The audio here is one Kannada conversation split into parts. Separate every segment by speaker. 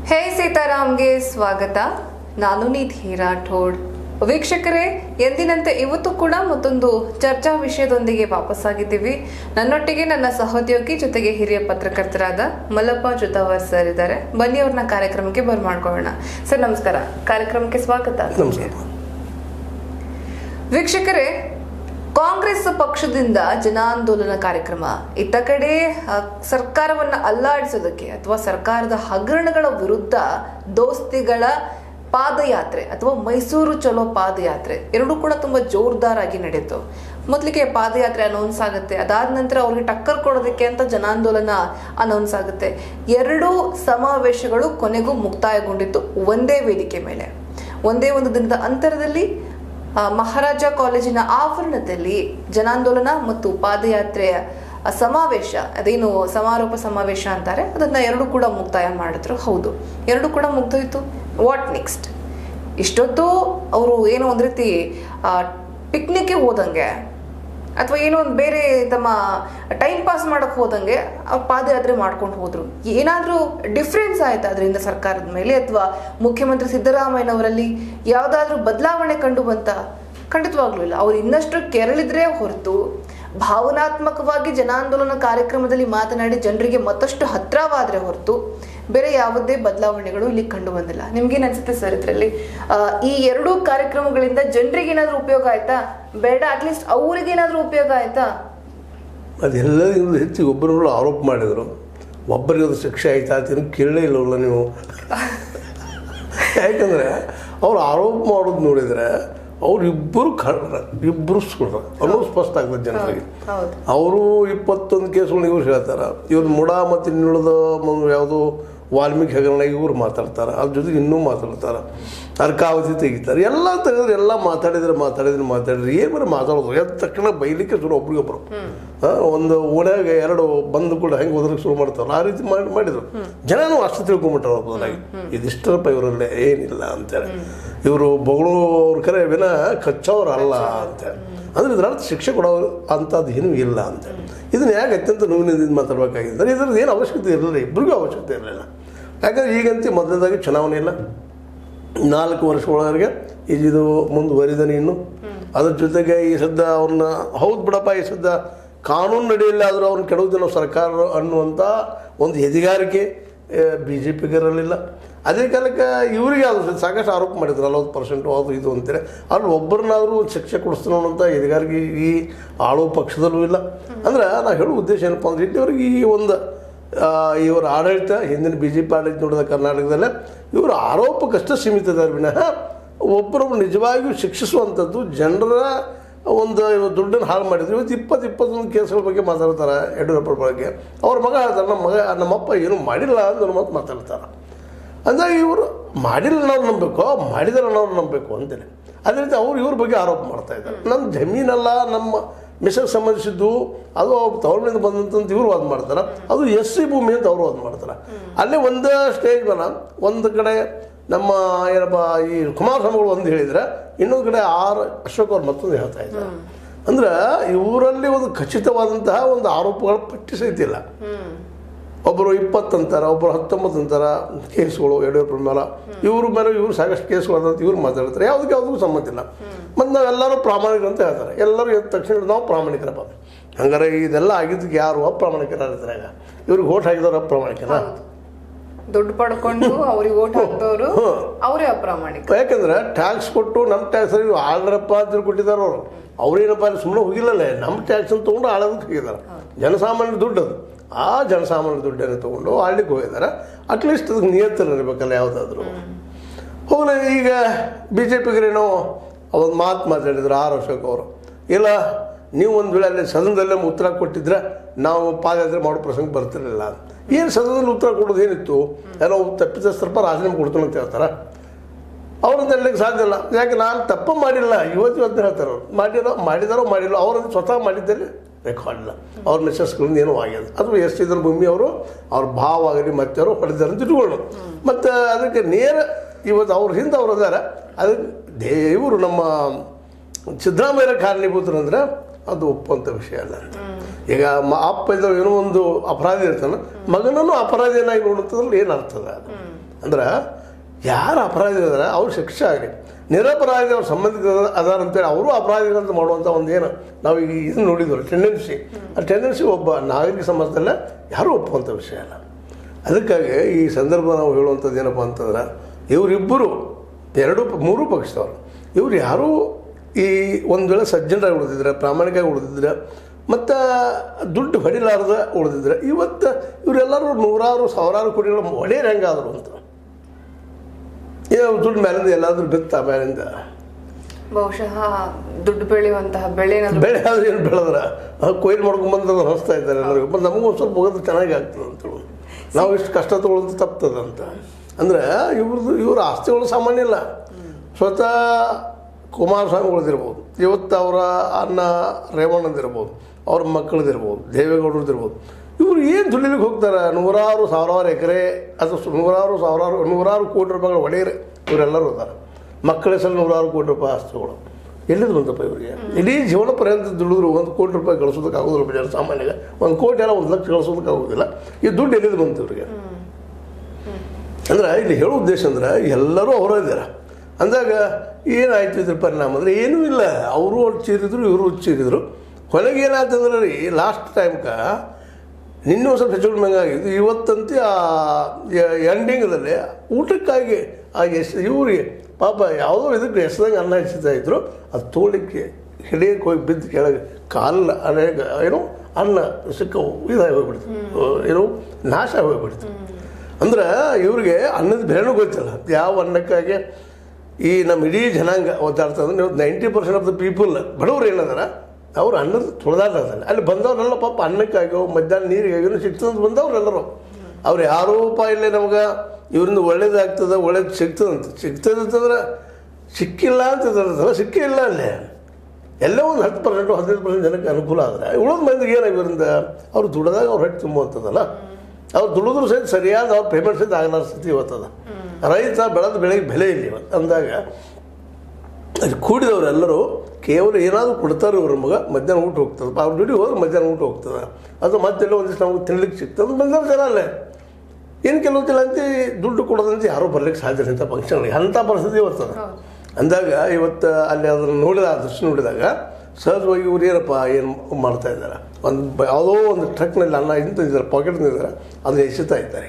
Speaker 1: ಹೇ ಸೀತಾರಾಮ್ಗೆ ಸ್ವಾಗತ. ನಾನು ನಿಧಿ ರಾಠೋಡ್. ವೀಕ್ಷಕರೇ, ಎಂದಿನಂತೆ ಇವತ್ತು ಕೂಡ ಮತ್ತೊಂದು ಚರ್ಚಾ ವಿಷಯದೊಂದಿಗೆ ವಾಪಸ್ಸಾಗಿದ್ದೀವಿ. ನನ್ನೊಟ್ಟಿಗೆ ನನ್ನ ಸಹೋದ್ಯೋಗಿ ಜೊತೆಗೆ ಹಿರಿಯ ಪತ್ರಕರ್ತರಾದ ಮಲ್ಲಪ್ಪ ಜುತಾವರ್ ಸರ್ ಇದ್ದಾರೆ. ಬನ್ನಿ ಅವ್ರನ್ನ ಕಾರ್ಯಕ್ರಮಕ್ಕೆ ಬರ್ಮಾಡ್ಕೊಳ್ಳೋಣ. ಸರ್ ನಮಸ್ಕಾರ, ಕಾರ್ಯಕ್ರಮಕ್ಕೆ ಸ್ವಾಗತ. ವೀಕ್ಷಕರೇ, ಕಾಂಗ್ರೆಸ್ ಪಕ್ಷದಿಂದ ಜನಾಂದೋಲನ ಕಾರ್ಯಕ್ರಮ, ಇತ್ತ ಕಡೆ ಸರ್ಕಾರವನ್ನ ಅಲ್ಲಾಡಿಸೋದಕ್ಕೆ ಅಥವಾ ಸರ್ಕಾರದ ಹಗರಣಗಳ ವಿರುದ್ಧ ದೋಸ್ತಿಗಳ ಪಾದಯಾತ್ರೆ ಅಥವಾ ಮೈಸೂರು ಚಲೋ ಪಾದಯಾತ್ರೆ ಎರಡೂ ಕೂಡ ತುಂಬಾ ಜೋರ್ದಾರಾಗಿ ನಡೆಯಿತು. ಮೊದಲಿಗೆ ಪಾದಯಾತ್ರೆ ಅನೌನ್ಸ್ ಆಗುತ್ತೆ, ಅದಾದ ನಂತರ ಅವ್ರಿಗೆ ಟಕ್ಕರ್ ಕೊಡೋದಕ್ಕೆ ಅಂತ ಜನಾಂದೋಲನ ಅನೌನ್ಸ್ ಆಗುತ್ತೆ. ಎರಡೂ ಸಮಾವೇಶಗಳು ಕೊನೆಗೂ ಮುಕ್ತಾಯಗೊಂಡಿತ್ತು ಒಂದೇ ವೇದಿಕೆ ಮೇಲೆ. ಒಂದೇ ಒಂದು ದಿನದ ಅಂತರದಲ್ಲಿ ಮಹಾರಾಜ ಕಾಲೇಜಿನ ಆವರಣದಲ್ಲಿ ಜನಾಂದೋಲನ ಮತ್ತು ಪಾದಯಾತ್ರೆಯ ಸಮಾವೇಶ, ಅದೇನು ಸಮಾರೋಪ ಸಮಾವೇಶ ಅಂತಾರೆ, ಅದನ್ನ ಎರಡು ಕೂಡ ಮುಕ್ತಾಯ ಮಾಡಿದ್ರು. ಹೌದು, ಎರಡು ಕೂಡ ಮುಗ್ದೋಯ್ತು. What next? ಇಷ್ಟೊತ್ತು ಅವರು ಏನೋ ಒಂದು ರೀತಿ ಪಿಕ್ನಿಕ್ಗೆ ಹೋದಂಗೆ ಅಥವಾ ಏನೋ ಒಂದು ಬೇರೆ ತಮ್ಮ ಟೈಮ್ ಪಾಸ್ ಮಾಡಕ್ ಹೋದಂಗೆ ಅವ್ರು ಪಾದಯಾತ್ರೆ ಮಾಡ್ಕೊಂಡು ಹೋದ್ರು. ಏನಾದ್ರೂ ಡಿಫ್ರೆನ್ಸ್ ಆಯ್ತಾ ಅದರಿಂದ ಸರ್ಕಾರದ ಮೇಲೆ, ಅಥವಾ ಮುಖ್ಯಮಂತ್ರಿ ಸಿದ್ದರಾಮಯ್ಯನವರಲ್ಲಿ ಯಾವ್ದಾದ್ರೂ ಬದಲಾವಣೆ ಕಂಡು ಬಂತ? ಖಂಡಿತವಾಗ್ಲೂ ಇಲ್ಲ. ಅವ್ರು ಇನ್ನಷ್ಟು ಕೆರಳಿದ್ರೆ ಹೊರತು ಭಾವನಾತ್ಮಕವಾಗಿ ಜನಾಂದೋಲನ ಕಾರ್ಯಕ್ರಮದಲ್ಲಿ ಮಾತನಾಡಿ ಜನರಿಗೆ ಮತ್ತಷ್ಟು ಹತ್ರವಾದ್ರೆ ಹೊರತು ಬೇರೆ ಯಾವುದೇ ಬದಲಾವಣೆಗಳು ಇಲ್ಲಿ ಕಂಡು ಬಂದಿಲ್ಲ. ನಿಮ್ಗೇನ್ ಅನ್ಸುತ್ತೆ ಸರ್ ಇದರಲ್ಲಿ? ಈ ಎರಡೂ ಕಾರ್ಯಕ್ರಮಗಳಿಂದ ಜನರಿಗೆ ಏನಾದ್ರೂ ಉಪಯೋಗ ಆಯ್ತಾ? ಬೇಡ, ಅಟ್ಲೀಸ್ಟ್ ಅವ್ರಿಗೇನಾದ್ರೂ ಉಪಯೋಗ ಆಯ್ತಾ?
Speaker 2: ಅದೆಲ್ಲದಕ್ಕಿಂತ ಹೆಚ್ಚು ಒಬ್ಬರೊಬ್ಬರು ಆರೋಪ ಮಾಡಿದರು. ಒಬ್ಬರಿಗೆ ಅದು ಶಿಕ್ಷೆ ಆಯ್ತಾ ಅಂತ ಕೇಳಲೇ ಇಲ್ಲವಲ್ಲ ನೀವು. ಯಾಕಂದರೆ ಅವ್ರು ಆರೋಪ ಮಾಡೋದು ನೋಡಿದರೆ ಅವರಿಬ್ಬರು ಕಳ್ರ, ಇಬ್ಬರು ಸುಳ್ರ ಅನ್ನೋದು ಸ್ಪಷ್ಟ ಆಗ್ತದೆ ಜನರಿಗೆ. ಅವರು 21 ಕೇಸುಗಳನ್ನ ಇವ್ರು ಹೇಳ್ತಾರೆ. ಇವ್ರು ಮುಡ ಮತ್ತು ಇನ್ನುಳಿದ ಯಾವುದೋ ವಾಲ್ಮೀಕಿ ಹಗರಣ ಇವ್ರು ಮಾತಾಡ್ತಾರೆ, ಅದ್ರ ಜೊತೆಗೆ ಇನ್ನೂ ಮಾತಾಡ್ತಾರೆ, ಅರ್ಕಾವತಿ ತೆಗಿತಾರೆ. ಎಲ್ಲ ತೆಗೆದ್ರೆ ಎಲ್ಲ ಮಾತಾಡಿದ್ರೆ ಏನು ಬರೀ ಮಾತಾಡೋದು. ಎದ್ದ ತಕ್ಷಣ ಬೈಲಿಕ್ಕೆ ಶುರು ಒಬ್ರಿಗೊಬ್ರು. ಒಂದು ಓಣ್ಯಾಗ ಎರಡು ಬಂದು ಕೂಡ ಹೆಂಗೆ ಓದಲಿಕ್ಕೆ ಶುರು ಮಾಡ್ತಾರಲ್ಲ ಆ ರೀತಿ ಮಾಡಿದ್ರು. ಜನನೂ ಅಷ್ಟು ತಿಳ್ಕೊಂಬಿಟ್ಟಾರ ಬದಲಾಗಿ ಇದಿಷ್ಟರಪ್ಪ ಇವರಲ್ಲೇ ಏನಿಲ್ಲ ಅಂತೇಳಿ. ಇವರು ಬೊಗಳೂರು ಕರೆ ವಿನ ಕಚ್ಚೋರು ಅಲ್ಲ ಅಂತೇಳಿ. ಅಂದ್ರೆ ಇದ್ರ ಅರ್ಥ ಶಿಕ್ಷೆ ಕೊಡೋರು ಅಂಥದ್ದು ಏನೂ ಇಲ್ಲ ಅಂತೇಳಿ. ಇದನ್ನ ಯಾಕೆ ಅತ್ಯಂತ ನೋವಿನಿಂದ ಮಾತಾಡಬೇಕಾಗಿದ್ದರೆ ಇದ್ರದ್ದು ಏನು ಅವಶ್ಯಕತೆ ಇರಲಿಲ್ಲ, ಇಬ್ಬರಿಗೂ ಅವಶ್ಯಕತೆ ಇರಲಿಲ್ಲ. ಯಾಕಂದ್ರೆ ಈಗಂತೂ ಮೊದಲದಾಗಿ ಚುನಾವಣೆ ಇಲ್ಲ, 4 ವರ್ಷಗಳವರೆಗೆ ಇದು ಮುಂದುವರಿದಾನೆ ಇನ್ನು. ಅದ್ರ ಜೊತೆಗೆ ಈ ಸದ್ದ ಅವ್ರನ್ನ ಹೌದು ಬಿಡಪ್ಪ, ಈ ಸದ್ದ ಕಾನೂನು ನಡೆಯಲ್ಲ ಆದರೂ ಅವ್ರನ್ನ ಕೆಡೋದಿಲ್ಲ ಸರ್ಕಾರ ಅನ್ನುವಂಥ ಒಂದು ಎದಿಗಾರಿಕೆ BJPಗಿರಲಿಲ್ಲ. ಅದೇ ಕಾಲಕ್ಕೆ ಇವರಿಗೆ ಅದು ಸಾಕಷ್ಟು ಆರೋಪ ಮಾಡಿದ್ರು, 40% ಅದು ಇದು ಅಂತೇಳಿ. ಅಲ್ಲಿ ಒಬ್ಬರನ್ನಾದರೂ ಶಿಕ್ಷೆ ಕೊಡಿಸ್ತಾನೋ ಅಂತ ಎದಿಗಾರಿಕೆ ಈ ಆಳೋ ಪಕ್ಷದಲ್ಲೂ ಇಲ್ಲ. ಅಂದ್ರೆ ನಾನು ಹೇಳೋ ಉದ್ದೇಶ ಏನಪ್ಪ ಅಂದ್ರೆ, ಇಲ್ಲಿವರೆಗೆ ಈ ಒಂದು ಇವರ ಆಡಳಿತ, ಹಿಂದಿನ BJP ಆಡಳಿತ ನೋಡಿದ ಕರ್ನಾಟಕದಲ್ಲೇ ಇವರು ಆರೋಪಕ್ಕಷ್ಟೇ ಸೀಮಿತ ಇದ್ದಾರೆ ವಿನಃ ಒಬ್ಬರೊಬ್ಬರು ನಿಜವಾಗಿಯೂ ಶಿಕ್ಷಿಸುವಂಥದ್ದು, ಜನರ ಒಂದು ದುಡ್ಡನ್ನು ಹಾಳು ಮಾಡಿದ್ರು. ಇವತ್ತು 21 ಕೇಸುಗಳ ಬಗ್ಗೆ ಮಾತಾಡ್ತಾರೆ ಯಡಿಯೂರಪ್ಪರ ಬಗ್ಗೆ. ಅವ್ರ ಮಗ ಹೇಳ್ತಾರೆ, ನಮ್ಮಪ್ಪ ಏನೂ ಮಾಡಿಲ್ಲ ಅಂತ ಮಾತು ಮಾತಾಡ್ತಾರೆ. ಅಂದರೆ ಇವರು ಮಾಡಿಲ್ಲ ನಾವು ನಂಬಬೇಕು, ಮಾಡಿದ್ರೆ ನಾವು ನಂಬಬೇಕು ಅಂತೇಳಿ. ಅದೇ ರೀತಿ ಇವ್ರ ಬಗ್ಗೆ ಆರೋಪ ಮಾಡ್ತಾ ಇದ್ದಾರೆ. ನಮ್ಮ ಜಮೀನಲ್ಲ, ನಮ್ಮ ಮಿಷನ್ಗೆ ಸಂಬಂಧಿಸಿದ್ದು, ಅದು ಅವ್ರು ತವರಿನಿಂದ ಬಂದಂತ ಇವರು ವಾದ ಮಾಡ್ತಾರೆ. ಅದು SC ಭೂಮಿ ಅಂತ ಅವರು ವಾದ ಮಾಡ್ತಾರೆ. ಅಲ್ಲೇ ಒಂದು ಸ್ಟೇಜ್ ಮೇಲೆ ಒಂದು ಕಡೆ ನಮ್ಮ ಏನಪ್ಪ ಈ ಕುಮಾರಸ್ವಾಮಿಗಳು ಒಂದು ಹೇಳಿದರೆ, ಇನ್ನೊಂದು ಕಡೆ ಅಶೋಕ್ ಅವ್ರು ಮತ್ತೊಂದು ಹೇಳ್ತಾ ಇದ್ದಾರೆ. ಅಂದ್ರೆ ಇವರಲ್ಲಿ ಒಂದು ಖಚಿತವಾದಂತಹ ಒಂದು ಆರೋಪಗಳ ಪಟ್ಟಿ ಸಹಿತ ಇಲ್ಲ. ಒಬ್ಬರು 20 ಅಂತಾರೆ, ಒಬ್ಬರು 19 ಅಂತಾರೆ ಕೇಸುಗಳು ಯಡಿಯೂರಪ್ಪರ ಮೇಲೆ. ಇವರು ಸಾಕಷ್ಟು ಕೇಸುಗಳು ಅಂತ ಇವ್ರು ಮಾತಾಡ್ತಾರೆ. ಯಾವುದಕ್ಕೂ ಸಂಬಂಧ ಇಲ್ಲ. ಮತ್ತು ನಾವೆಲ್ಲರೂ ಪ್ರಾಮಾಣಿಕರು ಅಂತ ಹೇಳ್ತಾರೆ. ಎಲ್ಲರೂ ಎದ್ದ ತಕ್ಷಣ ನಾವು ಪ್ರಾಮಾಣಿಕರಪ್ಪ. ಹಂಗಾರೆ ಇದೆಲ್ಲ ಆಗಿದ್ದಕ್ಕೆ ಯಾರು ಅಪ್ರಾಮಾಣಿಕರಾಗಿರ್ತಾರೆ? ಈಗ ಇವ್ರಿಗೆ ಓಟ್ ಹಾಕಿದವ್ರು ಅಪ್ರಾಮಾಣಿಕರ?
Speaker 1: ದುಡ್ಡು ಪಡ್ಕೊಂಡು ಅವ್ರಿಗೆ ಓಟ್ ಹಾಕಿದವರು ಅವರೇ ಅಪ್ರಾಮಾಣಿಕ.
Speaker 2: ಯಾಕಂದ್ರೆ ಟ್ಯಾಕ್ಸ್ ಕೊಟ್ಟು ನಮ್ಮ ಟ್ಯಾಕ್ಸ್ ಆಳ್ರಪ್ಪ ಅಂತ ಕೊಟ್ಟಿದ್ದಾರೆ ಅವರು. ಅವ್ರೇನಪ್ಪ ಸುಮ್ಮನೆ ಹೋಗಿಲ್ಲಲ್ಲೇ, ನಮ್ಮ ಟ್ಯಾಕ್ಸ್ ಅಂತ ತೊಗೊಂಡು ಆಳೋದಕ್ಕೆ ಹೋಗಿದ್ದಾರೆ. ಜನಸಾಮಾನ್ಯರ ದುಡ್ಡು ಅದು. ಆ ಜನಸಾಮಾನ್ಯರ ದುಡ್ಡನ್ನು ತೊಗೊಂಡು ಆಳ್ಲಿಕ್ಕೆ ಹೋಗಿದ್ದಾರೆ. ಅಟ್ಲೀಸ್ಟ್ ಅದಕ್ಕೆ ನಿಯಂತ್ರಣ ಯಾವುದಾದ್ರು ಹೋಗಲಿ. ಈಗ BJPಗರೇನೋ ಒಂದು ಮಾತಾಡಿದ್ರು ಅಶೋಕ್ ಅವರು. ಇಲ್ಲ, ನೀವು ಒಂದು ವೇಳೆ ಅಲ್ಲಿ ಸದನದಲ್ಲೇ ಉತ್ತರ ಕೊಟ್ಟಿದ್ರೆ ನಾವು ಪಾದಯಾತ್ರೆ ಮಾಡೋ ಪ್ರಸಂಗ ಬರ್ತಿರಲಿಲ್ಲ. ಏನು ಸದನದಲ್ಲಿ ಉತ್ತರ ಕೊಡೋದು ಏನಿತ್ತು? ಏನೋ ತಪ್ಪಿತಸ್ಥರಪ್ಪ ರಾಜೀನಾಮೆ ಕೊಡ್ತಾನೆ ಅಂತ ಹೇಳ್ತಾರೆ. ಅವ್ರನ್ನ ಹೇಳಲಿಕ್ಕೆ ಸಾಧ್ಯ ಇಲ್ಲ. ಯಾಕೆ ನಾನು ತಪ್ಪು ಮಾಡಿಲ್ಲ, ಇವತ್ತು ಹೇಳ್ತಾರೆ. ಅವ್ರು ಮಾಡಿದಾರೋ ಅವರನ್ನು ಸ್ವತಃ ಮಾಡಿದ್ದಲ್ಲಿ ರೆಕಾರ್ಡ್ ಇಲ್ಲ. ಅವ್ರ ಮಿಸಸ್ಗಳಿಂದ ಏನೋ ಆಗ್ಯದ. ಅಥವಾ ಎಷ್ಟಿದ್ರು ಭೂಮಿ ಅವ್ರ ಭಾವ ಆಗಲಿ ಮತ್ತೆ ಅವರು ಹೊಡೆದಾರೆ ಅಂತ ಇಟ್ಕೊಳ್ಳೋದು. ಮತ್ತು ಅದಕ್ಕೆ ನೇರ ಇವತ್ತು ಅವ್ರ ಹಿಂದೆ ಅವ್ರು ಅದಾರ. ಅದಕ್ಕೆ ಇವರು ನಮ್ಮ ಸಿದ್ದರಾಮಯ್ಯ ಕಾರಣೀಭೂತರು ಅಂದರೆ ಅದು ಒಪ್ಪುವಂಥ ವಿಷಯ ಅಲ್ಲ ಅಂತ. ಈಗ ಅಪ್ಪ ಇದ್ದ ಏನೋ ಒಂದು ಅಪರಾಧಿ ಇರ್ತಾನೆ, ಮಗನನ್ನು ಅಪರಾಧಿಯನ್ನಾಗಿ ನೋಡುತ್ತದ್ರಲ್ಲಿ ಏನು ಅರ್ಥದ ಅದು? ಅಂದ್ರೆ ಯಾರು ಅಪರಾಧಿ ಇದಾರೆ ಅವ್ರು ಶಿಕ್ಷೆ ಆಗಲಿ, ನಿರಪರಾಧಿ ಅವ್ರ ಸಂಬಂಧಿಕ ಅದಾರ ಅಂತೇಳಿ ಅವರು ಅಪರಾಧಿಗಳಂತ ಮಾಡುವಂಥ ಒಂದೇನು ನಾವು ಈಗ ಇದನ್ನು ನೋಡಿದ್ವಿ ಟೆಂಡೆನ್ಸಿ. ಆ ಟೆಂಡೆನ್ಸಿ ಒಬ್ಬ ನಾಗರಿಕ ಸಮಾಜದಲ್ಲ ಯಾರೂ ಒಪ್ಪುವಂಥ ವಿಷಯ ಅಲ್ಲ. ಅದಕ್ಕಾಗಿ ಈ ಸಂದರ್ಭ ನಾವು ಹೇಳುವಂಥದ್ದು ಏನಪ್ಪ ಅಂತಂದ್ರೆ, ಇವರಿಬ್ಬರು ಮೂರು ಪಕ್ಷದವರು ಇವ್ರು ಯಾರೂ ಈ ಒಂದು ವೇಳೆ ಸಜ್ಜನರಾಗಿ ಉಳಿದಿದ್ರೆ, ಪ್ರಾಮಾಣಿಕವಾಗಿ ಉಳಿದಿದ್ರೆ, ಮತ್ತು ದುಡ್ಡು ಹೊಡಿಲಾರ್ದ ಉಳಿದಿದ್ರೆ ಇವತ್ತು ಇವರೆಲ್ಲರೂ ನೂರಾರು ಸಾವಿರಾರು ಕೋಟಿಗಳ ಒಡೆಯರು ಹೆಂಗಾದರು ಅಂತ. ದುಡ್ಡು ಮೇಲಿಂದ ಎಲ್ಲಾದ್ರೂ ಬಿತ್ತ ಮೇಲಿಂದ
Speaker 1: ಬಹುಶಃ ದುಡ್ಡು ಬೆಳೆಯುವಂತಹ ಬೆಳೆ
Speaker 2: ಆದ್ರೆ ಏನು ಬೆಳೆದ್ರ ಕೊಯ್ಲು ಮಾಡ್ಕೊಂಡ್ಬಂದು ಹೊಸ್ತಾ ಇದ್ದಾರೆ ಎಲ್ಲರಿಗೂ. ಮತ್ತು ನಮಗೂ ಒಂದು ಸ್ವಲ್ಪ ಹೋಗೋದು ಚೆನ್ನಾಗಿ ಆಗ್ತದೆ ಅಂತೇಳಿ ನಾವು ಇಷ್ಟು ಕಷ್ಟ ತೊಗೊಳೋದು ತಪ್ತದಂತ. ಅಂದರೆ ಇವ್ರ ಆಸ್ತಿಗಳು ಸಾಮಾನ್ಯ ಇಲ್ಲ. ಸ್ವತಃ ಕುಮಾರಸ್ವಾಮಿಗಳದಿರ್ಬೋದು, ಇವತ್ತು ಅವರ ಅಣ್ಣ ರೇವಣ್ಣಂದಿರ್ಬೋದು, ಅವ್ರ ಮಕ್ಕಳದಿರ್ಬೋದು, ದೇವೇಗೌಡರದಿರ್ಬೋದು, ಇವರು ಏನು ದುಡಿಲಿಕ್ಕೆ ಹೋಗ್ತಾರೆ? ನೂರಾರು ಸಾವಿರಾರು ಎಕರೆ ಅಥವಾ ನೂರಾರು ಕೋಟಿ ರೂಪಾಯಿಗಳ ಒಡೆಯರೆ ಇವರೆಲ್ಲರೂ ಇದ್ದಾರೆ. ಮಕ್ಕಳ ಹೆಸರು ನೂರಾರು ಕೋಟಿ ರೂಪಾಯಿ ಆಸ್ತಿಗಳು ಎಲ್ಲಿದು ಬಂತಪ್ಪ ಇವರಿಗೆ? ಇಡೀ ಜೀವನ ಪರ್ಯಂತ ದುಡಿದ್ರು 1 ಕೋಟಿ ರೂಪಾಯಿ ಗಳಿಸೋದಕ್ಕೆ ಆಗೋದಿಲ್ಲ ಜನ ಸಾಮಾನ್ಯಗೆ. 1 ಕೋಟಿ ಎಲ್ಲ 1 ಲಕ್ಷ ಗಳಿಸೋದಕ್ಕೆ ಆಗೋದಿಲ್ಲ. ಈ ದುಡ್ಡು ಎಲ್ಲಿದು ಬಂತು ಇವರಿಗೆ? ಅಂದ್ರೆ ಇಲ್ಲಿ ಹೇಳೋ ಉದ್ದೇಶ ಅಂದ್ರೆ ಎಲ್ಲರೂ ಅವರಿದ್ದಾರೆ ಅಂದಾಗ ಏನಾಯ್ತು ಇದ್ರ ಪರಿಣಾಮ ಅಂದರೆ ಏನೂ ಇಲ್ಲ. ಅವರು ಚೀರಿದ್ರು, ಇವರು ಚೀರಿದ್ರು. ಕೊನೆಗೆ ಏನಾಯ್ತಂದ್ರೆ ರೀ, ಲಾಸ್ಟ್ ಟೈಮ್ಗೆ ನಿನ್ನೂ ಸ್ವಲ್ಪ ಹೆಚ್ಚು ಆಗಿದ್ದು. ಇವತ್ತಂತೆ ಆ ಎಂಡಿಂಗದಲ್ಲಿ ಊಟಕ್ಕಾಗಿ ಇವ್ರಿಗೆ ಪಾಪ ಯಾವುದೋ ಇದಕ್ಕೆ ಹೆಸದಂಗೆ ಅನ್ನ ಹೆಚ್ಚುತ್ತಾ ಇದ್ರು. ಅದು ತೋಳಿಕ್ಕೆ ಹಿಡಿಯಕ್ಕೆ ಹೋಗಿ ಬಿದ್ದು ಕೆಳಗೆ ಕಾಲ ಏನೋ ಅನ್ನ ಸಿಕ್ಕ ಇದಾಗಿ ಹೋಗ್ಬಿಡ್ತು, ಏನೋ ನಾಶ ಹೋಗ್ಬಿಡ್ತು. ಅಂದ್ರೆ ಇವ್ರಿಗೆ ಅನ್ನದ ಬೆಲೆನೂ ಗೊತ್ತಿಲ್ಲ. ಯಾವ ಅನ್ನಕ್ಕಾಗಿ ಈ ನಮ್ಮ ಇಡೀ ಜನಾಂಗ ಒದ್ದಾಡ್ತಂದ್ರೆ ನೀವು 90% ಆಫ್ ದ ಪೀಪಲ್ ಬಡವ್ರು ಏನದಾರ ಅವ್ರು ಅನ್ನದ ತುಳಿದಾಡ್ತಾರೆ. ಅಲ್ಲಿ ಬಂದವ್ರೆಲ್ಲ ಪಾಪ ಅನ್ನಕ್ಕಾಗ್ಯೋ ಮಧ್ಯಾಹ್ನ ನೀರಿಗಾಗ್ಯೋ ಸಿಗ್ತದಂತ ಬಂದವ್ರೆಲ್ಲರೂ. ಅವ್ರು ಯಾರೂ ಇಲ್ಲೇ ನಮ್ಗೆ ಇವರಿಂದ ಒಳ್ಳೇದಾಗ್ತದೆ, ಒಳ್ಳೇದು ಸಿಗ್ತದೆ ಅಂತಂದ್ರೆ ಸಿಕ್ಕಿಲ್ಲ ಅಂತಂದ್ರೆ ಸಿಕ್ಕಿಲ್ಲ. ಅಲ್ಲೇ ಎಲ್ಲ ಒಂದು 10% 15% ಜನಕ್ಕೆ ಅನುಕೂಲ ಆದರೆ ಉಳಿದ ಮಂದಿಗೆ ಏನಾಗಿ ಇವರಿಂದ ಅವ್ರು ದುಡಿದಾಗ ಅವ್ರು ಹೊಟ್ಟೆ ತುಂಬುವಂಥದ್ದಲ್ಲ. ಅವ್ರು ದುಡಿದ್ರು ಸಹಿತ ಸರಿಯಾದ ಅವ್ರ ಪೇಮೆಂಟ್ ಸಹಿತ ಆಗಲಾರ ಸ್ಥಿತಿ ಇವತ್ತದ. ರೈತ ಬೆಳೆದ ಬೆಳೆಗೆ ಬೆಲೆ ಇಲ್ಲ ಇವತ್ತು ಅಂದಾಗ ಅದು ಕೂಡಿದವರೆಲ್ಲರೂ ಕೇವಲ ಏನಾದರೂ ಕೊಡ್ತಾರೆ. ಇವ್ರ ಮಗ ಮಧ್ಯಾಹ್ನ ಊಟ ಹೋಗ್ತದೆ, ಅವ್ರ ದುಡಿ ಹೋದ್ರೆ ಮಧ್ಯಾಹ್ನ ಊಟ ಹೋಗ್ತದೆ, ಅದು ಮತ್ತೆಲ್ಲ ಒಂದಿಷ್ಟು ನಮ್ಗೆ ತಿನ್ಲಿಕ್ಕೆ ಸಿಗ್ತದೆ ಬಂದವ್ರು ಜನ ಅಲ್ಲೇ. ಏನು ಕೆಲವು ಜನ ಅಂತ ದುಡ್ಡು ಕೊಡೋದಂತ ಯಾರೂ ಬರ್ಲಿಕ್ಕೆ ಸಾಧ್ಯ ಇಂಥ ಫಂಕ್ಷನ್ಗೆ. ಅಂಥ ಪರಿಸ್ಥಿತಿ ಇವತ್ತದ ಅಂದಾಗ ಇವತ್ತು ಅಲ್ಲಿ ಅದನ್ನು ನೋಡಿದ ಆ ದೃಶ್ಯ ನೋಡಿದಾಗ ಸಹಜವಾಗಿ ಇವ್ರು ಏನಪ್ಪ ಏನು ಮಾಡ್ತಾ ಇದ್ದಾರೆ, ಯಾವುದೋ ಒಂದು ಟ್ರಕ್ನಲ್ಲಿ ಅನ್ನ ಇಂತಿದ್ದಾರೆ, ಪಾಕೆಟ್ನಿದ್ದಾರೆ, ಅದನ್ನ ಎಸೆತಾ ಇದ್ದಾರೆ.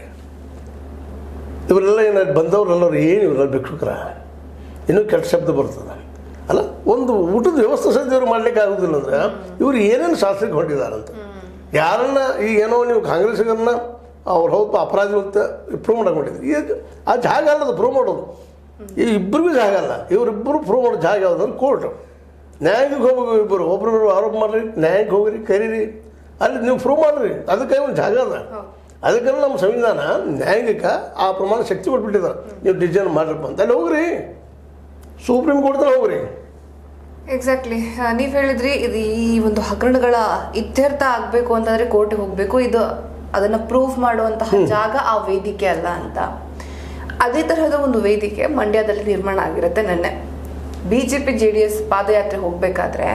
Speaker 2: ಇವರೆಲ್ಲ ಏನಾದ್ರು ಬಂದವರೆಲ್ಲರೂ ಏನು ಇವರೆಲ್ಲ ಭಿಕ್ಷುಕರ ಇನ್ನೂ ಕೆಟ್ಟ ಶಬ್ದ ಬರ್ತದೆ ಅಲ್ಲ. ಒಂದು ಊಟದ ವ್ಯವಸ್ಥೆ ಸಹಿತ ಇವ್ರು ಮಾಡ್ಲಿಕ್ಕೆ ಆಗೋದಿಲ್ಲ ಅಂದರೆ ಇವ್ರು ಏನೇನು ಶಾಸ್ತ್ರಕ್ಕೆ ಹೊಂಟಿದಾರಂತ. ಯಾರನ್ನ ಈಗ ಏನೋ ನೀವು ಕಾಂಗ್ರೆಸ್ಸಿಗರನ್ನ ಅವ್ರು ಹೌದು ಅಪರಾಧಿ ಅಂತ ಪ್ರೂವ್ ಮಾಡಕೊಂಡಿದ್ರು. ಈಗ ಆ ಜಾಗ ಅಲ್ಲದು ಪ್ರೂವ್ ಮಾಡೋದು. ಈ ಇಬ್ಬರಿಗೂ ಜಾಗ ಅಲ್ಲ. ಇವರಿಬ್ಬರು ಪ್ರೂವ್ ಮಾಡೋ ಜಾಗ ಯಾವುದಂದ್ರೆ ಕೋರ್ಟು. ನ್ಯಾಯಕ್ಕೆ ಹೋಗ್ಬೇಕು ಇಬ್ಬರು, ಒಬ್ರೊಬ್ರು ಆರೋಪ ಮಾಡಿರಿ, ನ್ಯಾಯಕ್ಕೆ ಹೋಗಿರಿ, ಕರೀರಿ, ಅಲ್ಲಿ ನೀವು ಪ್ರೂವ್ ಮಾಡಿರಿ. ಅದಕ್ಕೆ ಒಂದು ಜಾಗ ಅದ. ಅದಕ್ಕೆಲ್ಲ ನಮ್ಮ ಸಂವಿಧಾನ ನ್ಯಾಯಾಂಗಿಕ ಆ ಪ್ರಮಾಣ ಶಕ್ತಿ ಕೊಟ್ಬಿಟ್ಟಿದ್ದಾರೆ. ನೀವು ಡಿಸಿಷನ್ ಮಾಡ್ರಪ್ಪ ಅಂತ ಅಲ್ಲಿ ಹೋಗ್ರಿ, ಸುಪ್ರೀಂ ಕೋರ್ಟ್ದಲ್ಲಿ ಹೋಗ್ರಿ.
Speaker 1: ಎಕ್ಸಾಕ್ಟ್ಲಿ ನೀವು ಹೇಳಿದ್ರಿ ಇದು ಈ ಒಂದು ಹಗರಣಗಳ ಇತ್ಯರ್ಥ ಆಗಬೇಕು ಅಂತಂದ್ರೆ ಕೋರ್ಟ್ಗೆ ಹೋಗಬೇಕು, ಇದು ಅದನ್ನ ಪ್ರೂವ್ ಮಾಡುವಂತಹ ಜಾಗ ಆ ವೇದಿಕೆ ಅಲ್ಲ ಅಂತ. ಅದೇ ತರಹದ ಒಂದು ವೇದಿಕೆ ಮಂಡ್ಯದಲ್ಲಿ ನಿರ್ಮಾಣ ಆಗಿರುತ್ತೆ. ನೆನ್ನೆ ಬಿಜೆಪಿ JDS ಪಾದಯಾತ್ರೆ ಹೋಗ್ಬೇಕಾದ್ರೆ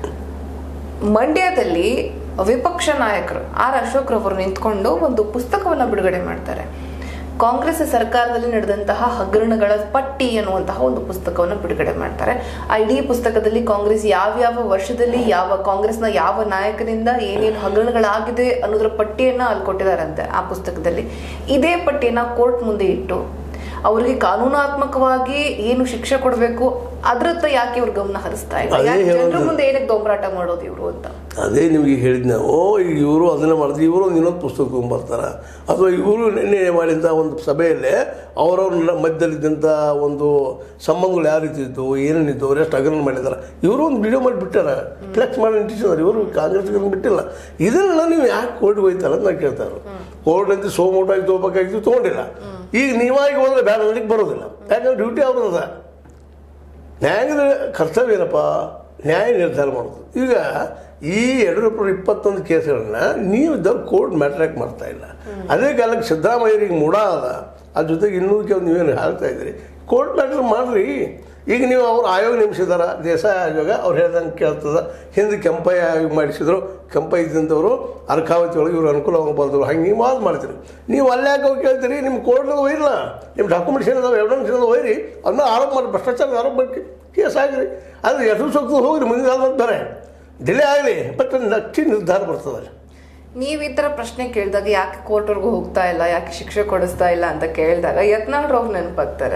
Speaker 1: ಮಂಡ್ಯದಲ್ಲಿ ವಿಪಕ್ಷ ನಾಯಕರು R.ಅಶೋಕ್ ರವರು ನಿಂತ್ಕೊಂಡು ಒಂದು ಪುಸ್ತಕವನ್ನ ಬಿಡುಗಡೆ ಮಾಡ್ತಾರೆ. ಕಾಂಗ್ರೆಸ್ ಸರ್ಕಾರದಲ್ಲಿ ನಡೆದಂತಹ ಹಗರಣಗಳ ಪಟ್ಟಿ ಅನ್ನುವಂತಹ ಒಂದು ಪುಸ್ತಕವನ್ನು ಬಿಡುಗಡೆ ಮಾಡ್ತಾರೆ. ಆ ಇಡೀ ಪುಸ್ತಕದಲ್ಲಿ ಕಾಂಗ್ರೆಸ್ ಯಾವ್ಯಾವ ವರ್ಷದಲ್ಲಿ ಕಾಂಗ್ರೆಸ್ನ ಯಾವ ನಾಯಕನಿಂದ ಏನೇನು ಹಗರಣಗಳಾಗಿದೆ ಅನ್ನೋದ್ರ ಪಟ್ಟಿಯನ್ನ ಅಲ್ಲಿ ಕೊಟ್ಟಿದಾರಂತೆ. ಆ ಪುಸ್ತಕದಲ್ಲಿ ಇದೇ ಪಟ್ಟಿಯನ್ನ ಕೋರ್ಟ್ ಮುಂದೆ ಇಟ್ಟು ಅವರಿಗೆ ಕಾನೂನಾತ್ಮಕವಾಗಿ ಏನು ಶಿಕ್ಷೆ ಕೊಡಬೇಕು ಅದ್ರತ್ತ ಯಾಕೆ ಇವ್ರು ಗಮನ ಹರಿಸ್ತಾ ಇಲ್ಲ? ಜನರ ಮುಂದೆ ಏನಕ್ಕೆ ದೊಂಬರಾಟ ಮಾಡೋದು ಇವರು ಅಂತ.
Speaker 2: ಅದೇ ನಿಮಗೆ ಹೇಳಿದ್ನ. ಈಗ ಇವರು ಅದನ್ನ ಮಾಡಿದ್ರೆ ಇವರು ಒಂದು ಇನ್ನೊಂದು ಪುಸ್ತಕ ತೊಗೊಂಡ್ಬರ್ತಾರ, ಅಥವಾ ಇವರು ನಿನ್ನೆ ಮಾಡಿದಂಥ ಒಂದು ಸಭೆಯಲ್ಲೇ ಅವರವ್ರ ಮಧ್ಯದಲ್ಲಿದ್ದಂಥ ಒಂದು ಸಂಬಂಧಗಳು ಯಾವ ರೀತಿ ಇದ್ದು, ಏನೇನಿದ್ದು, ಅವರೆಷ್ಟು ಹಗರಣ ಮಾಡಿದಾರೆ, ಇವರು ಒಂದು ವಿಡಿಯೋ ಮಾಡಿ ಬಿಟ್ಟಾರ, ಫ್ಲೆಕ್ಸ್ ಮಾಡಿ ಅಂಟಿಸಿದಾರೆ. ಇವರು ಕಾಂಗ್ರೆಸ್ಗೆ ಬಿಟ್ಟಿಲ್ಲ. ಇದನ್ನೆಲ್ಲ ನೀವು ಯಾಕೆ ಕೋರ್ಟ್ಗೆ ಹೋಯ್ತಲ್ಲ ಅಂತ ಕೇಳ್ತಾರೆ. ಕೋರ್ಟ್ ಅಂತ ಸೋಮೋಟಾಗಿ ತೊಗೋಬೇಕಾಗಿತ್ತು, ತೊಗೊಂಡಿಲ್ಲ. ಈಗ ನೀವಾಗಿ ಹೋದ್ರೆ ಬೇಡ ನಡಿಗೆ ಬರೋದಿಲ್ಲ. ಯಾಕಂದ್ರೆ ಡ್ಯೂಟಿ ಅವ್ರದ್ದು. ನ್ಯಾಯಾಂಗದ ಕರ್ತವ್ಯ ಏನಪ್ಪ? ನ್ಯಾಯ ನಿರ್ಧಾರ ಮಾಡೋದು. ಈಗ ಈ 221 ಕೇಸ್ಗಳನ್ನ ನೀವು ಇದ್ದವ್ರು ಕೋರ್ಟ್ ಮ್ಯಾಟ್ರಾಕ್ ಮಾಡ್ತಾ ಇಲ್ಲ. ಅದೇ ಕಾಲಕ್ಕೆ ಸಿದ್ದರಾಮಯ್ಯರಿಗೆ ಮೂಡ ಅದ, ಅದ್ರ ಜೊತೆಗೆ ಇನ್ನೂ ಕೆಲವು ನೀವೇನು ಹೇಳ್ತಾ ಇದ್ದೀರಿ, ಕೋರ್ಟ್ ಮ್ಯಾಟ್ರ್ ಮಾಡ್ರಿ. ಈಗ ನೀವು ಅವ್ರು ಆಯೋಗ ನೇಮಿಸಿದಾರ, ದೇಸಾಯಿ ಆಯೋಗ, ಅವ್ರು ಹೇಳ್ದಂಗೆ ಕೇಳ್ತದ. ಹಿಂದೆ ಕೆಂಪಯ್ಯ ಆಯೋಗ ಮಾಡಿಸಿದ್ರು, ಕೆಂಪಯ್ಯ ಇದ್ದಂಥವ್ರು ಅರ್ಕಾವತಿ ಒಳಗೆ ಇವ್ರು ಅನುಕೂಲವಾಗಿ ಬಂದರು. ಹಂಗೆ ನೀವು ವಾದ ಮಾಡ್ತೀರಿ. ನೀವು ಅಲ್ಲೇ ಯಾಕೆ ಹೋಗಿ ಕೇಳ್ತೀರಿ? ನಿಮ್ಮ ಕೋರ್ಟ್ನಾಗ ಒಯ್ಯಿಲ್ಲ, ನಿಮ್ಮ ಡಾಕ್ಯುಮೆಂಟ್ಸ್ ಏನಿದಾವೆ, ಎವಿಡೆನ್ಸ್ ಏನಾದ್ರು ಒಯ್ಯಿರಿ, ಅದನ್ನ ಆರೋಪ ಮಾಡಿ, ಭ್ರಷ್ಟಾಚಾರದ ಆರೋಪ ಮಾಡಿ ಕೇಸ್ ಆಗಿರಿ. ಅದು ಎಷ್ಟು ಸೂಕ್ತ ಹೋಗ್ರಿ, ಮುಂದಿನ ಆದ್ಮೇಲೆ ಬೇರೆ ಡಿಲೇ ಆಗಲಿ, ಬಟ್ ನಚ್ಚಿ ನಿರ್ಧಾರ ಬರ್ತದೆ.
Speaker 1: ನೀವು ಈ ಥರ ಪ್ರಶ್ನೆ ಕೇಳಿದಾಗ ಯಾಕೆ ಕೋರ್ಟ್ವರೆಗೂ ಹೋಗ್ತಾ ಇಲ್ಲ, ಯಾಕೆ ಶಿಕ್ಷೆ ಕೊಡಿಸ್ತಾ ಇಲ್ಲ ಅಂತ ಕೇಳಿದಾಗ ಯತ್ನಾಳ್ ಅವ್ರು ನೆನಪಾಗ್ತಾರೆ.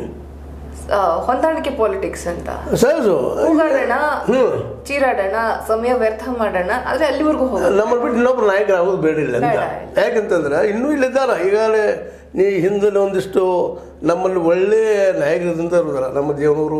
Speaker 1: ಹೊಂದಾಣಿಕೆ ಪಾಲಿಟಿಕ್ಸ್ ಅಂತ ಹೋಗಾಡೋಣ, ಚೀರಾಡೋಣ, ಸಮಯ ವ್ಯರ್ಥ ಮಾಡೋಣ, ಆದ್ರೆ ಅಲ್ಲಿವರೆಗೂ ಹೋಗೋಣ,
Speaker 2: ನಮ್ಮ ಬಿಟ್ಟು ಇನ್ನೊಬ್ರು ನಾಯಕರಾಗೋದು ಬೇಡಿಲ್ಲ ಅಂತ. ಯಾಕಂತಂದ್ರೆ ಇನ್ನೂ ಇಲ್ಲಿದ್ದಾರ. ಈಗಾಗಲೇ ನೀ ಹಿಂದಿನ ಒಂದಿಷ್ಟು ನಮ್ಮಲ್ಲಿ ಒಳ್ಳೆಯ ನಾಯಕರಿಂದ ಇರೋದಾರ. ನಮ್ಮ ದೇವನೂರು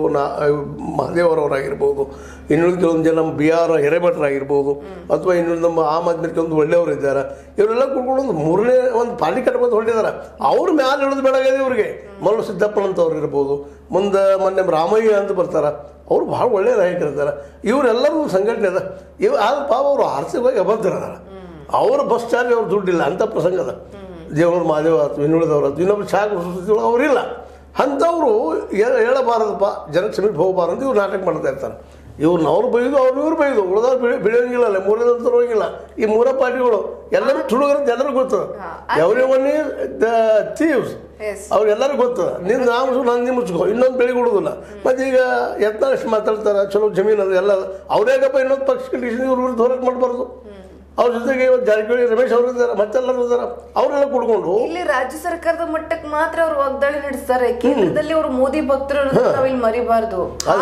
Speaker 2: ಮಹದೇವರವರಾಗಿರ್ಬೋದು, ಇನ್ನುಳಿದ ಕೆಲವೊಂದು ಜನ ನಮ್ಮ BR ಹಿರೇಭಟ್ರಾಗಿರ್ಬೋದು, ಅಥವಾ ಇನ್ನೊಂದು ನಮ್ಮ ಆಮ್ ಆದ್ಮಿ ಕೆಲವೊಂದು ಒಳ್ಳೆಯವರು ಇದ್ದಾರೆ. ಇವರೆಲ್ಲ ಕುಡ್ಕೊಂಡು ಒಂದು ಮೂರನೇ ಒಂದು ಪಾರ್ಟಿ ಕಟ್ಕೊಂಡು ಹೊರಟಿದ್ದಾರೆ. ಅವ್ರ ಮ್ಯಾಲೆ ಇಳಿದು ಬೇಡಾಗಿದೆ ಇವ್ರಿಗೆ. ಮಲ್ಲು ಸಿದ್ದಪ್ಪನಂತವ್ರು ಇರ್ಬೋದು, ಮುಂದೆ ಮೊನ್ನೆ ರಾಮಯ್ಯ ಅಂತ ಬರ್ತಾರೆ, ಅವರು ಭಾಳ ಒಳ್ಳೆಯ ನಾಯಕರಿದ್ದಾರೆ. ಇವರೆಲ್ಲರೂ ಸಂಘಟನೆ ಅದ. ಆದ್ರೆ ಪಾಪ ಅವರು ಆರ್ಥಿಕವಾಗಿ ಅಭದ್ರದಾರ. ಅವ್ರ ಬಸ್ ಚಾರ್ಜ್ ಅವ್ರು ದುಡ್ಡಿಲ್ಲ ಅಂತ ಪ್ರಸಂಗ ಅದ. ದೇವನೂರು ಮಹಾದೇವ ಆಯ್ತು, ಇನ್ನುಳಿದವ್ರು ಆಯ್ತು, ಇನ್ನೊಬ್ರು ಶಾಖ ಅವರಿಲ್ಲ. ಅಂಥವ್ರು ಹೇಳಬಾರದಪ್ಪ, ಜನಕ್ಕೆ ಸಮೀಪ ಹೋಗಬಾರದು ಇವ್ರು ನಾಟಕ ಮಾಡ್ತಾ ಇರ್ತಾರೆ. ಇವ್ರನ್ನ ಅವ್ರು ಬೈದು ಇವ್ರು ಬೈದು ಉಳಿದವ್ರು ಬೆಳೆಯೋಂಗಿಲ್ಲ, ಮೂರನೇದಂತರೂ ಹೋಗಿಲ್ಲ. ಈ ಮೂರ ಪಾರ್ಟಿಗಳು ಎಲ್ಲರೂ ತುಳುಗರಂತ ಎಲ್ಲರಿಗೂ ಗೊತ್ತದ. Every one is the thieves, ಅವ್ರಿಗೆಲ್ಲರಿಗೂ ಗೊತ್ತದ. ನಿನ್ನ ನಾನು ಮುಚ್ಕೋ, ಇನ್ನೊಂದು ಬೆಳಿಗ್ಗೆ ಉಳಿದಿಲ್ಲ. ಮತ್ತು ಈಗ ಯತ್ನಾಳ್ ಎಷ್ಟು ಮಾತಾಡ್ತಾರೆ, ಚಲೋ ಜಮೀನು ಅದು ಎಲ್ಲ ಅವ್ರೇಗಪ್ಪ ಇನ್ನೊಂದು ಪಕ್ಷ ಕಂಡೀಷನ್ ಇವ್ರ ವಿರುದ್ಧ ಹೋರಾಟ ಮಾಡಬಾರ್ದು. ಅವ್ರ ಜೊತೆಗೆ ಇವತ್ತು ಜಾರಕಿಹೊಳಿ ರಮೇಶ್ ಅವರು ಇದ್ದಾರೆ, ಮತ್ತೆಲ್ಲರೂ ಇದ್ದಾರೆ. ಅವರೆಲ್ಲ ಕುಡ್ಕೊಂಡು
Speaker 1: ಇಲ್ಲಿ ರಾಜ್ಯ ಸರ್ಕಾರದ ಮಟ್ಟಕ್ಕೆ ಮಾತ್ರ ಅವರು ವಾಗ್ದಾಳಿ ನಡೆಸ್ತಾರೆ. ಕೇಂದ್ರದಲ್ಲಿ ಅವರು ಮೋದಿ ಭಕ್ತರು ನಾವಿಲ್ಲಿ ಮರಿಬಾರ್ದು.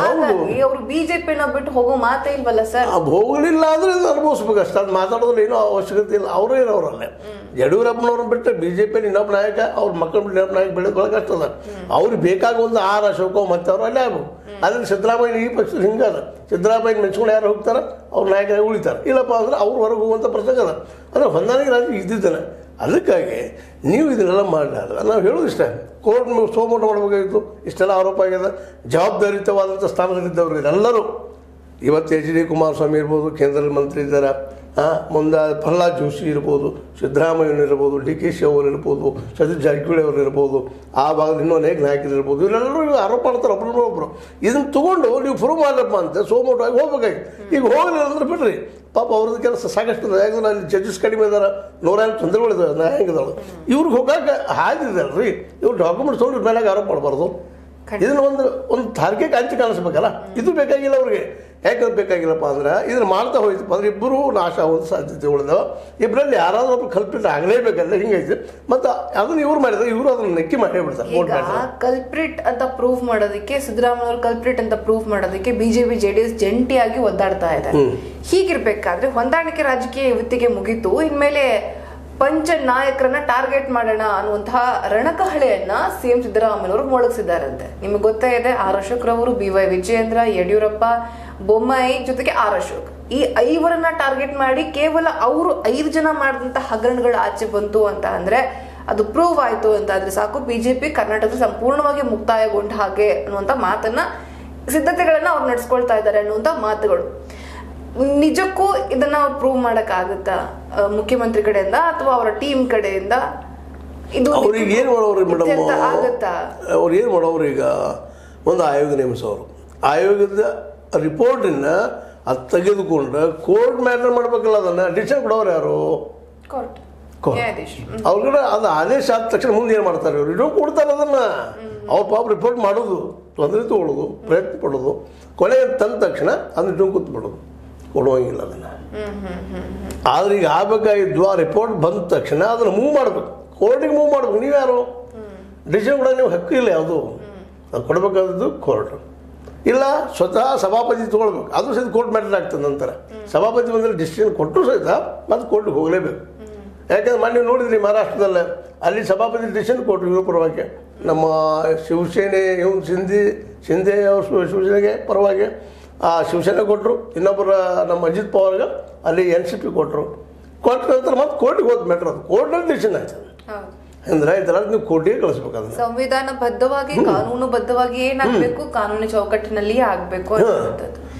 Speaker 1: ಅವರು ಬಿಜೆಪಿನ ಬಿಟ್ಟು ಹೋಗೋ ಮಾತೇ ಇಲ್ವಲ್ಲ ಸರ್.
Speaker 2: ಹೋಗಲಿಲ್ಲ ಅಂದ್ರೆ ಅನುಭವಿಸ್ಬೇಕು ಅಷ್ಟೇ. ಅದು ಮಾತಾಡೋದ್ರಲ್ಲಿ ಏನೋ ಅವಶ್ಯಕತೆ ಇಲ್ಲ. ಅವರೇ ಇರೋರಲ್ಲೇ ಯಡಿಯೂರಪ್ಪನವ್ರನ್ನ ಬಿಟ್ಟರೆ ಬಿಜೆಪಿ ಇನ್ನೊಬ್ಬ ನಾಯಕ, ಅವ್ರ ಮಕ್ಕಳು ಬಿಟ್ಟು ಇನ್ನೊಬ್ಬ ನಾಯಕ ಬೆಳೆದೊಳಗೆ ಅಷ್ಟದ. ಅವ್ರಿಗೆ ಬೇಕಾಗ ಒಂದು ಆರ್ ಅಶೋಕ ಮತ್ತೆ ಅವರು ಅಲ್ಲೇ ಆಗ್ಬೇಕು. ಅದ್ರಲ್ಲಿ ಸಿದ್ದರಾಮಯ್ಯ ಈ ಪಕ್ಷದ ಹಿಂಗದ. ಸಿದ್ದರಾಮಯ್ಯ ಮೆಚ್ಕೊಂಡು ಯಾರು ಹೋಗ್ತಾರೆ, ಅವ್ರ ನಾಯಕರಾಗಿ ಉಳಿತಾರೆ. ಇಲ್ಲಪ್ಪ ಅಂದ್ರೆ ಅವ್ರು ಹೊರಗೆ ಹೋಗುವಂಥ ಪ್ರಸಂಗ ಅದ. ಅಂದರೆ ಹೊಂದಾಣಿಕೆ ರಾಜ್ಯ ಇದ್ದಿದ್ದಾನೆ. ಅದಕ್ಕಾಗಿ ನೀವು ಇದನ್ನೆಲ್ಲ ಮಾಡಲಾರ. ನಾವು ಹೇಳೋದು ಇಷ್ಟ, ಕೋರ್ಟ್ ಸೋಮೋಟ ಮಾಡಬೇಕಾಗಿತ್ತು. ಇಷ್ಟೆಲ್ಲ ಆರೋಪ ಆಗ್ಯದ. ಜವಾಬ್ದಾರಿಯುತವಾದಂಥ ಸ್ಥಾನದಲ್ಲಿದ್ದವರು ಎಲ್ಲರೂ ಇವತ್ತು HD ಕುಮಾರಸ್ವಾಮಿ ಇರ್ಬೋದು, ಕೇಂದ್ರದ ಮಂತ್ರಿ ಇದ್ದಾರೆ. ಮುಂದೆ ಪ್ರಹ್ಲಾದ್ ಜೋಶಿ ಇರ್ಬೋದು, ಸಿದ್ದರಾಮಯ್ಯ ಇರ್ಬೋದು, DK ಅವರು ಇರ್ಬೋದು, ಸತೀಶ್ ಜಾರಕಿಹೊಳಿ ಅವರು ಇರ್ಬೋದು, ಆ ಭಾಗದ ಇನ್ನೂ ಅನೇಕ ನಾಯಕರು ಇರ್ಬೋದು. ಇವರೆಲ್ಲರೂ ಆರೋಪ ಮಾಡ್ತಾರೆ ಒಬ್ಬರನ್ನೊಬ್ಬರು. ಇದನ್ನು ತೊಗೊಂಡು ನೀವು ಪ್ರೂವ್ ಮಾಡಪ್ಪ ಅಂತ ಸೋಮೋಟವಾಗಿ ಹೋಗ್ಬೇಕಾಗಿತ್ತು. ಈಗ ಹೋಗಲಿಲ್ಲ ಅಂದ್ರೆ ಬಿಡ್ರಿ, ಪಾಪ ಅವ್ರದ್ದು ಕೆಲಸ ಸಾಕಷ್ಟು. ಯಾಕಂದ್ರೆ ಅಲ್ಲಿ ಜಡ್ಜಸ್ ಕಡಿಮೆ ಇದ್ದಾರೆ, 100 ತೊಂದರೆಗಳಿದ್ದಾವೆ ನ್ಯಾಯಾಂಗದಳು. ಇವ್ರಿಗೆ ಹೋಗಕ್ಕೆ ಹಾದಿದಲ್ರಿ. ಇವ್ರು ಡಾಕ್ಯುಮೆಂಟ್ಸ್ ತೊಗೊಂಡು ಮೇಲೆ ಆರೋಪ ಮಾಡಬಾರ್ದು. ಇದನ್ನ ಒಂದು ತಾರ್ಕಿಕ ಅಂಚೆ ಕಾಣಿಸ್ಬೇಕಲ್ಲ. ಇದು ಬೇಕಾಗಿಲ್ಲ ಅವ್ರಿಗೆ. ಯಾಕೆ ಬೇಕಾಗಿಲ್ಲಪ್ಪ ಅಂದ್ರೆ ಇದನ್ನು ಮಾಡ್ತಾ ಹೋಯ್ತಪ್ಪ ಅಂದ್ರೆ ಇಬ್ಬರು ನಾಶ ಆಗುವಂಥ ಸಾಧ್ಯತೆ ಉಳಿದವ. ಇಬ್ಬರಲ್ಲಿ ಯಾರಾದ್ರೂ ಒಬ್ರು ಕಲ್ಪಿಟ್ ಆಗಲೇಬೇಕಲ್ಲ. ಹಿಂಗೈತೆ. ಮತ್ತು ಅದನ್ನ ಇವ್ರು ಮಾಡಿದ್ರೆ ಇವರು ಅದನ್ನ ನೆಕ್ಕಿ ಮಾಡೇ ಬಿಡ್ತಾರೆ.
Speaker 1: ಕಲ್ಪ್ರಿಟ್ ಅಂತ ಪ್ರೂವ್ ಮಾಡೋದಕ್ಕೆ, ಸಿದ್ದರಾಮಯ್ಯ ಕಲ್ಪ್ರಿಟ್ ಅಂತ ಪ್ರೂವ್ ಮಾಡೋದಕ್ಕೆ BJP JDS ಜಂಟಿಯಾಗಿ ಒದ್ದಾಡ್ತಾ ಇದೆ. ಹೀಗಿರ್ಬೇಕಾದ್ರೆ ಹೊಂದಾಣಿಕೆ ರಾಜಕೀಯ ಇವತ್ತಿಗೆ ಮುಗೀತು. ಇನ್ಮೇಲೆ ಪಂಚ ನಾಯಕರನ್ನ ಟಾರ್ಗೆಟ್ ಮಾಡೋಣ ಅನ್ನುವಂತಹ ರಣಕಹಳೆಯನ್ನ CM ಸಿದ್ದರಾಮಯ್ಯವರು ಮೊಳಗಿಸಿದ್ದಾರಂತೆ. ನಿಮಗೆ ಗೊತ್ತೇ ಇದೆ, ಆರ್ ಅಶೋಕ್ರವರು, BY ವಿಜಯೇಂದ್ರ, ಯಡಿಯೂರಪ್ಪ, ಬೊಮ್ಮಾಯಿ ಜೊತೆಗೆ ಆರ್ ಅಶೋಕ್, ಈ 5ರನ್ನ ಟಾರ್ಗೆಟ್ ಮಾಡಿ ಕೇವಲ ಅವರು 5 ಜನ ಮಾಡಿದಂತ ಹಗರಣಗಳು ಆಚೆ ಬಂತು ಅಂತ ಅಂದ್ರೆ, ಅದು ಪ್ರೂವ್ ಆಯ್ತು ಅಂತ ಆದ್ರೆ ಸಾಕು, BJP ಕರ್ನಾಟಕದಲ್ಲಿ ಸಂಪೂರ್ಣವಾಗಿ ಮುಕ್ತಾಯಗೊಂಡ ಹಾಗೆ ಅನ್ನುವಂತ ಮಾತನ್ನ, ಸಿದ್ಧತೆಗಳನ್ನ ಅವ್ರು ನಡೆಸ್ಕೊಳ್ತಾ ಇದ್ದಾರೆ ಅನ್ನುವಂತ ಮಾತುಗಳು. ನಿಜಕ್ಕೂ ಇದನ್ನ ಅವ್ರು ಪ್ರೂವ್ ಮಾಡಕ್ ಆಗುತ್ತಾ ಮುಖ್ಯಮಂತ್ರಿ ಕಡೆಯಿಂದ ಅಥವಾ ಅವರ ಟೀಮ್ ಕಡೆಯಿಂದ? ಇದು
Speaker 2: ಅವ್ರಿಗೆ ಏನು ಮಾಡೋರು ಮೇಡಮ್, ಅವ್ರು ಏನು ಮಾಡೋರು? ಈಗ ಒಂದು ಆಯೋಗ ನೇಮಿಸೋರು, ಆಯೋಗದ ರಿಪೋರ್ಟನ್ನ ಅದು ತೆಗೆದುಕೊಂಡು ಕೋರ್ಟ್ ಮ್ಯಾಟರ್ ಮಾಡ್ಬೇಕಲ್ಲ. ಅದನ್ನ ಡಿಸಿಷನ್ ಕೊಡೋರು ಯಾರು?
Speaker 1: ಕೋರ್ಟ್.
Speaker 2: ಅವ್ರ ಅದು ಆದೇಶ ಆದ ತಕ್ಷಣ ಮುಂದೆ ಏನು ಮಾಡ್ತಾರೆ ಇವರು? ಇಡೋ ಕೊಡ್ತಾರೆ ಅದನ್ನ. ಅವ್ರ ಪಾಪ ರಿಪೋರ್ಟ್ ಮಾಡೋದು, ತೊಂದರೆ ತಗೊಳ್ಳೋದು, ಪ್ರಯತ್ನ ಪಡೋದು, ಕೊನೆಗೆ ತಂದ ತಕ್ಷಣ ಅದನ್ನ ಇಟ್ಟು ಕೂತ್ಬಿಡೋದು. ಕೊಡುವಂಗಿಲ್ಲ ಅದನ್ನ. ಆದ್ರೆ ಈಗ ಆಗ್ಬೇಕಾಗಿದ್ದು ಆ ರಿಪೋರ್ಟ್ ಬಂದ ತಕ್ಷಣ ಅದನ್ನ ಮೂವ್ ಮಾಡ್ಬೇಕು, ಕೋರ್ಟಿಗೆ ಮೂವ್ ಮಾಡ್ಬೇಕು. ನೀವ್ಯಾರು? ಡಿಸಿಷನ್ ಕೂಡ ನೀವು ಹಕ್ಕು ಇಲ್ಲ. ಯಾವುದು ಅದು ಕೊಡಬೇಕಾದದ್ದು ಕೋರ್ಟ್. ಇಲ್ಲ ಸ್ವತಃ ಸಭಾಪತಿ ತೊಗೊಳ್ಬೇಕು. ಅದು ಸಹಿತ ಕೋರ್ಟ್ ಮ್ಯಾಟರ್ ಆಗ್ತದೆ. ನಂತರ ಸಭಾಪತಿ ಬಂದರೆ ಡಿಸಿಷನ್ ಕೊಟ್ಟರು ಸಹಿತ ಮತ್ತೆ ಕೋರ್ಟಿಗೆ ಹೋಗಲೇಬೇಕು. ಯಾಕಂದ್ರೆ ಮೊನ್ನೆ ನೋಡಿದ್ರಿ ಮಹಾರಾಷ್ಟ್ರದಲ್ಲೇ, ಅಲ್ಲಿ ಸಭಾಪತಿ ಡಿಸಿಷನ್ ಕೊಟ್ಟರು ಇವ್ರ ಪರವಾಗಿ. ನಮ್ಮ ಶಿವಸೇನೆ ಶಿಂದೆ ಅವ್ರ ಶಿವಸೇನೆಗೆ ಪರವಾಗಿ ಶಿವಸೇನೆ ಕೊಟ್ಟರು. ಇನ್ನೊಬ್ಬರ ನಮ್ಮ ಅಜಿತ್ ಪವಾರ್ಗೆ ಅಲ್ಲಿ NCP ಕೊಟ್ಟರು. ಕೊಟ್ಟ ನಂತರ ಮತ್ತೆ ಕೋರ್ಟಿಗೆ ಹೋದ ಮ್ಯಾಟ್ರ್. ಅದು ಕೋರ್ಟ್ನಲ್ಲಿ ಡಿಸಿಷನ್ ಆಯ್ತದೆ ಅಂದ್ರೆ ಇದೆಲ್ಲ ನೀವು ಕೋರ್ಟಿಗೆ ಕಳಿಸ್ಬೇಕು. ಅದನ್ನ
Speaker 1: ಸಂವಿಧಾನಬದ್ಧವಾಗಿ, ಕಾನೂನುಬದ್ಧವಾಗಿ ಏನಾಗಬೇಕು, ಕಾನೂನು ಚೌಕಟ್ಟಿನಲ್ಲಿಯೇ ಆಗಬೇಕು.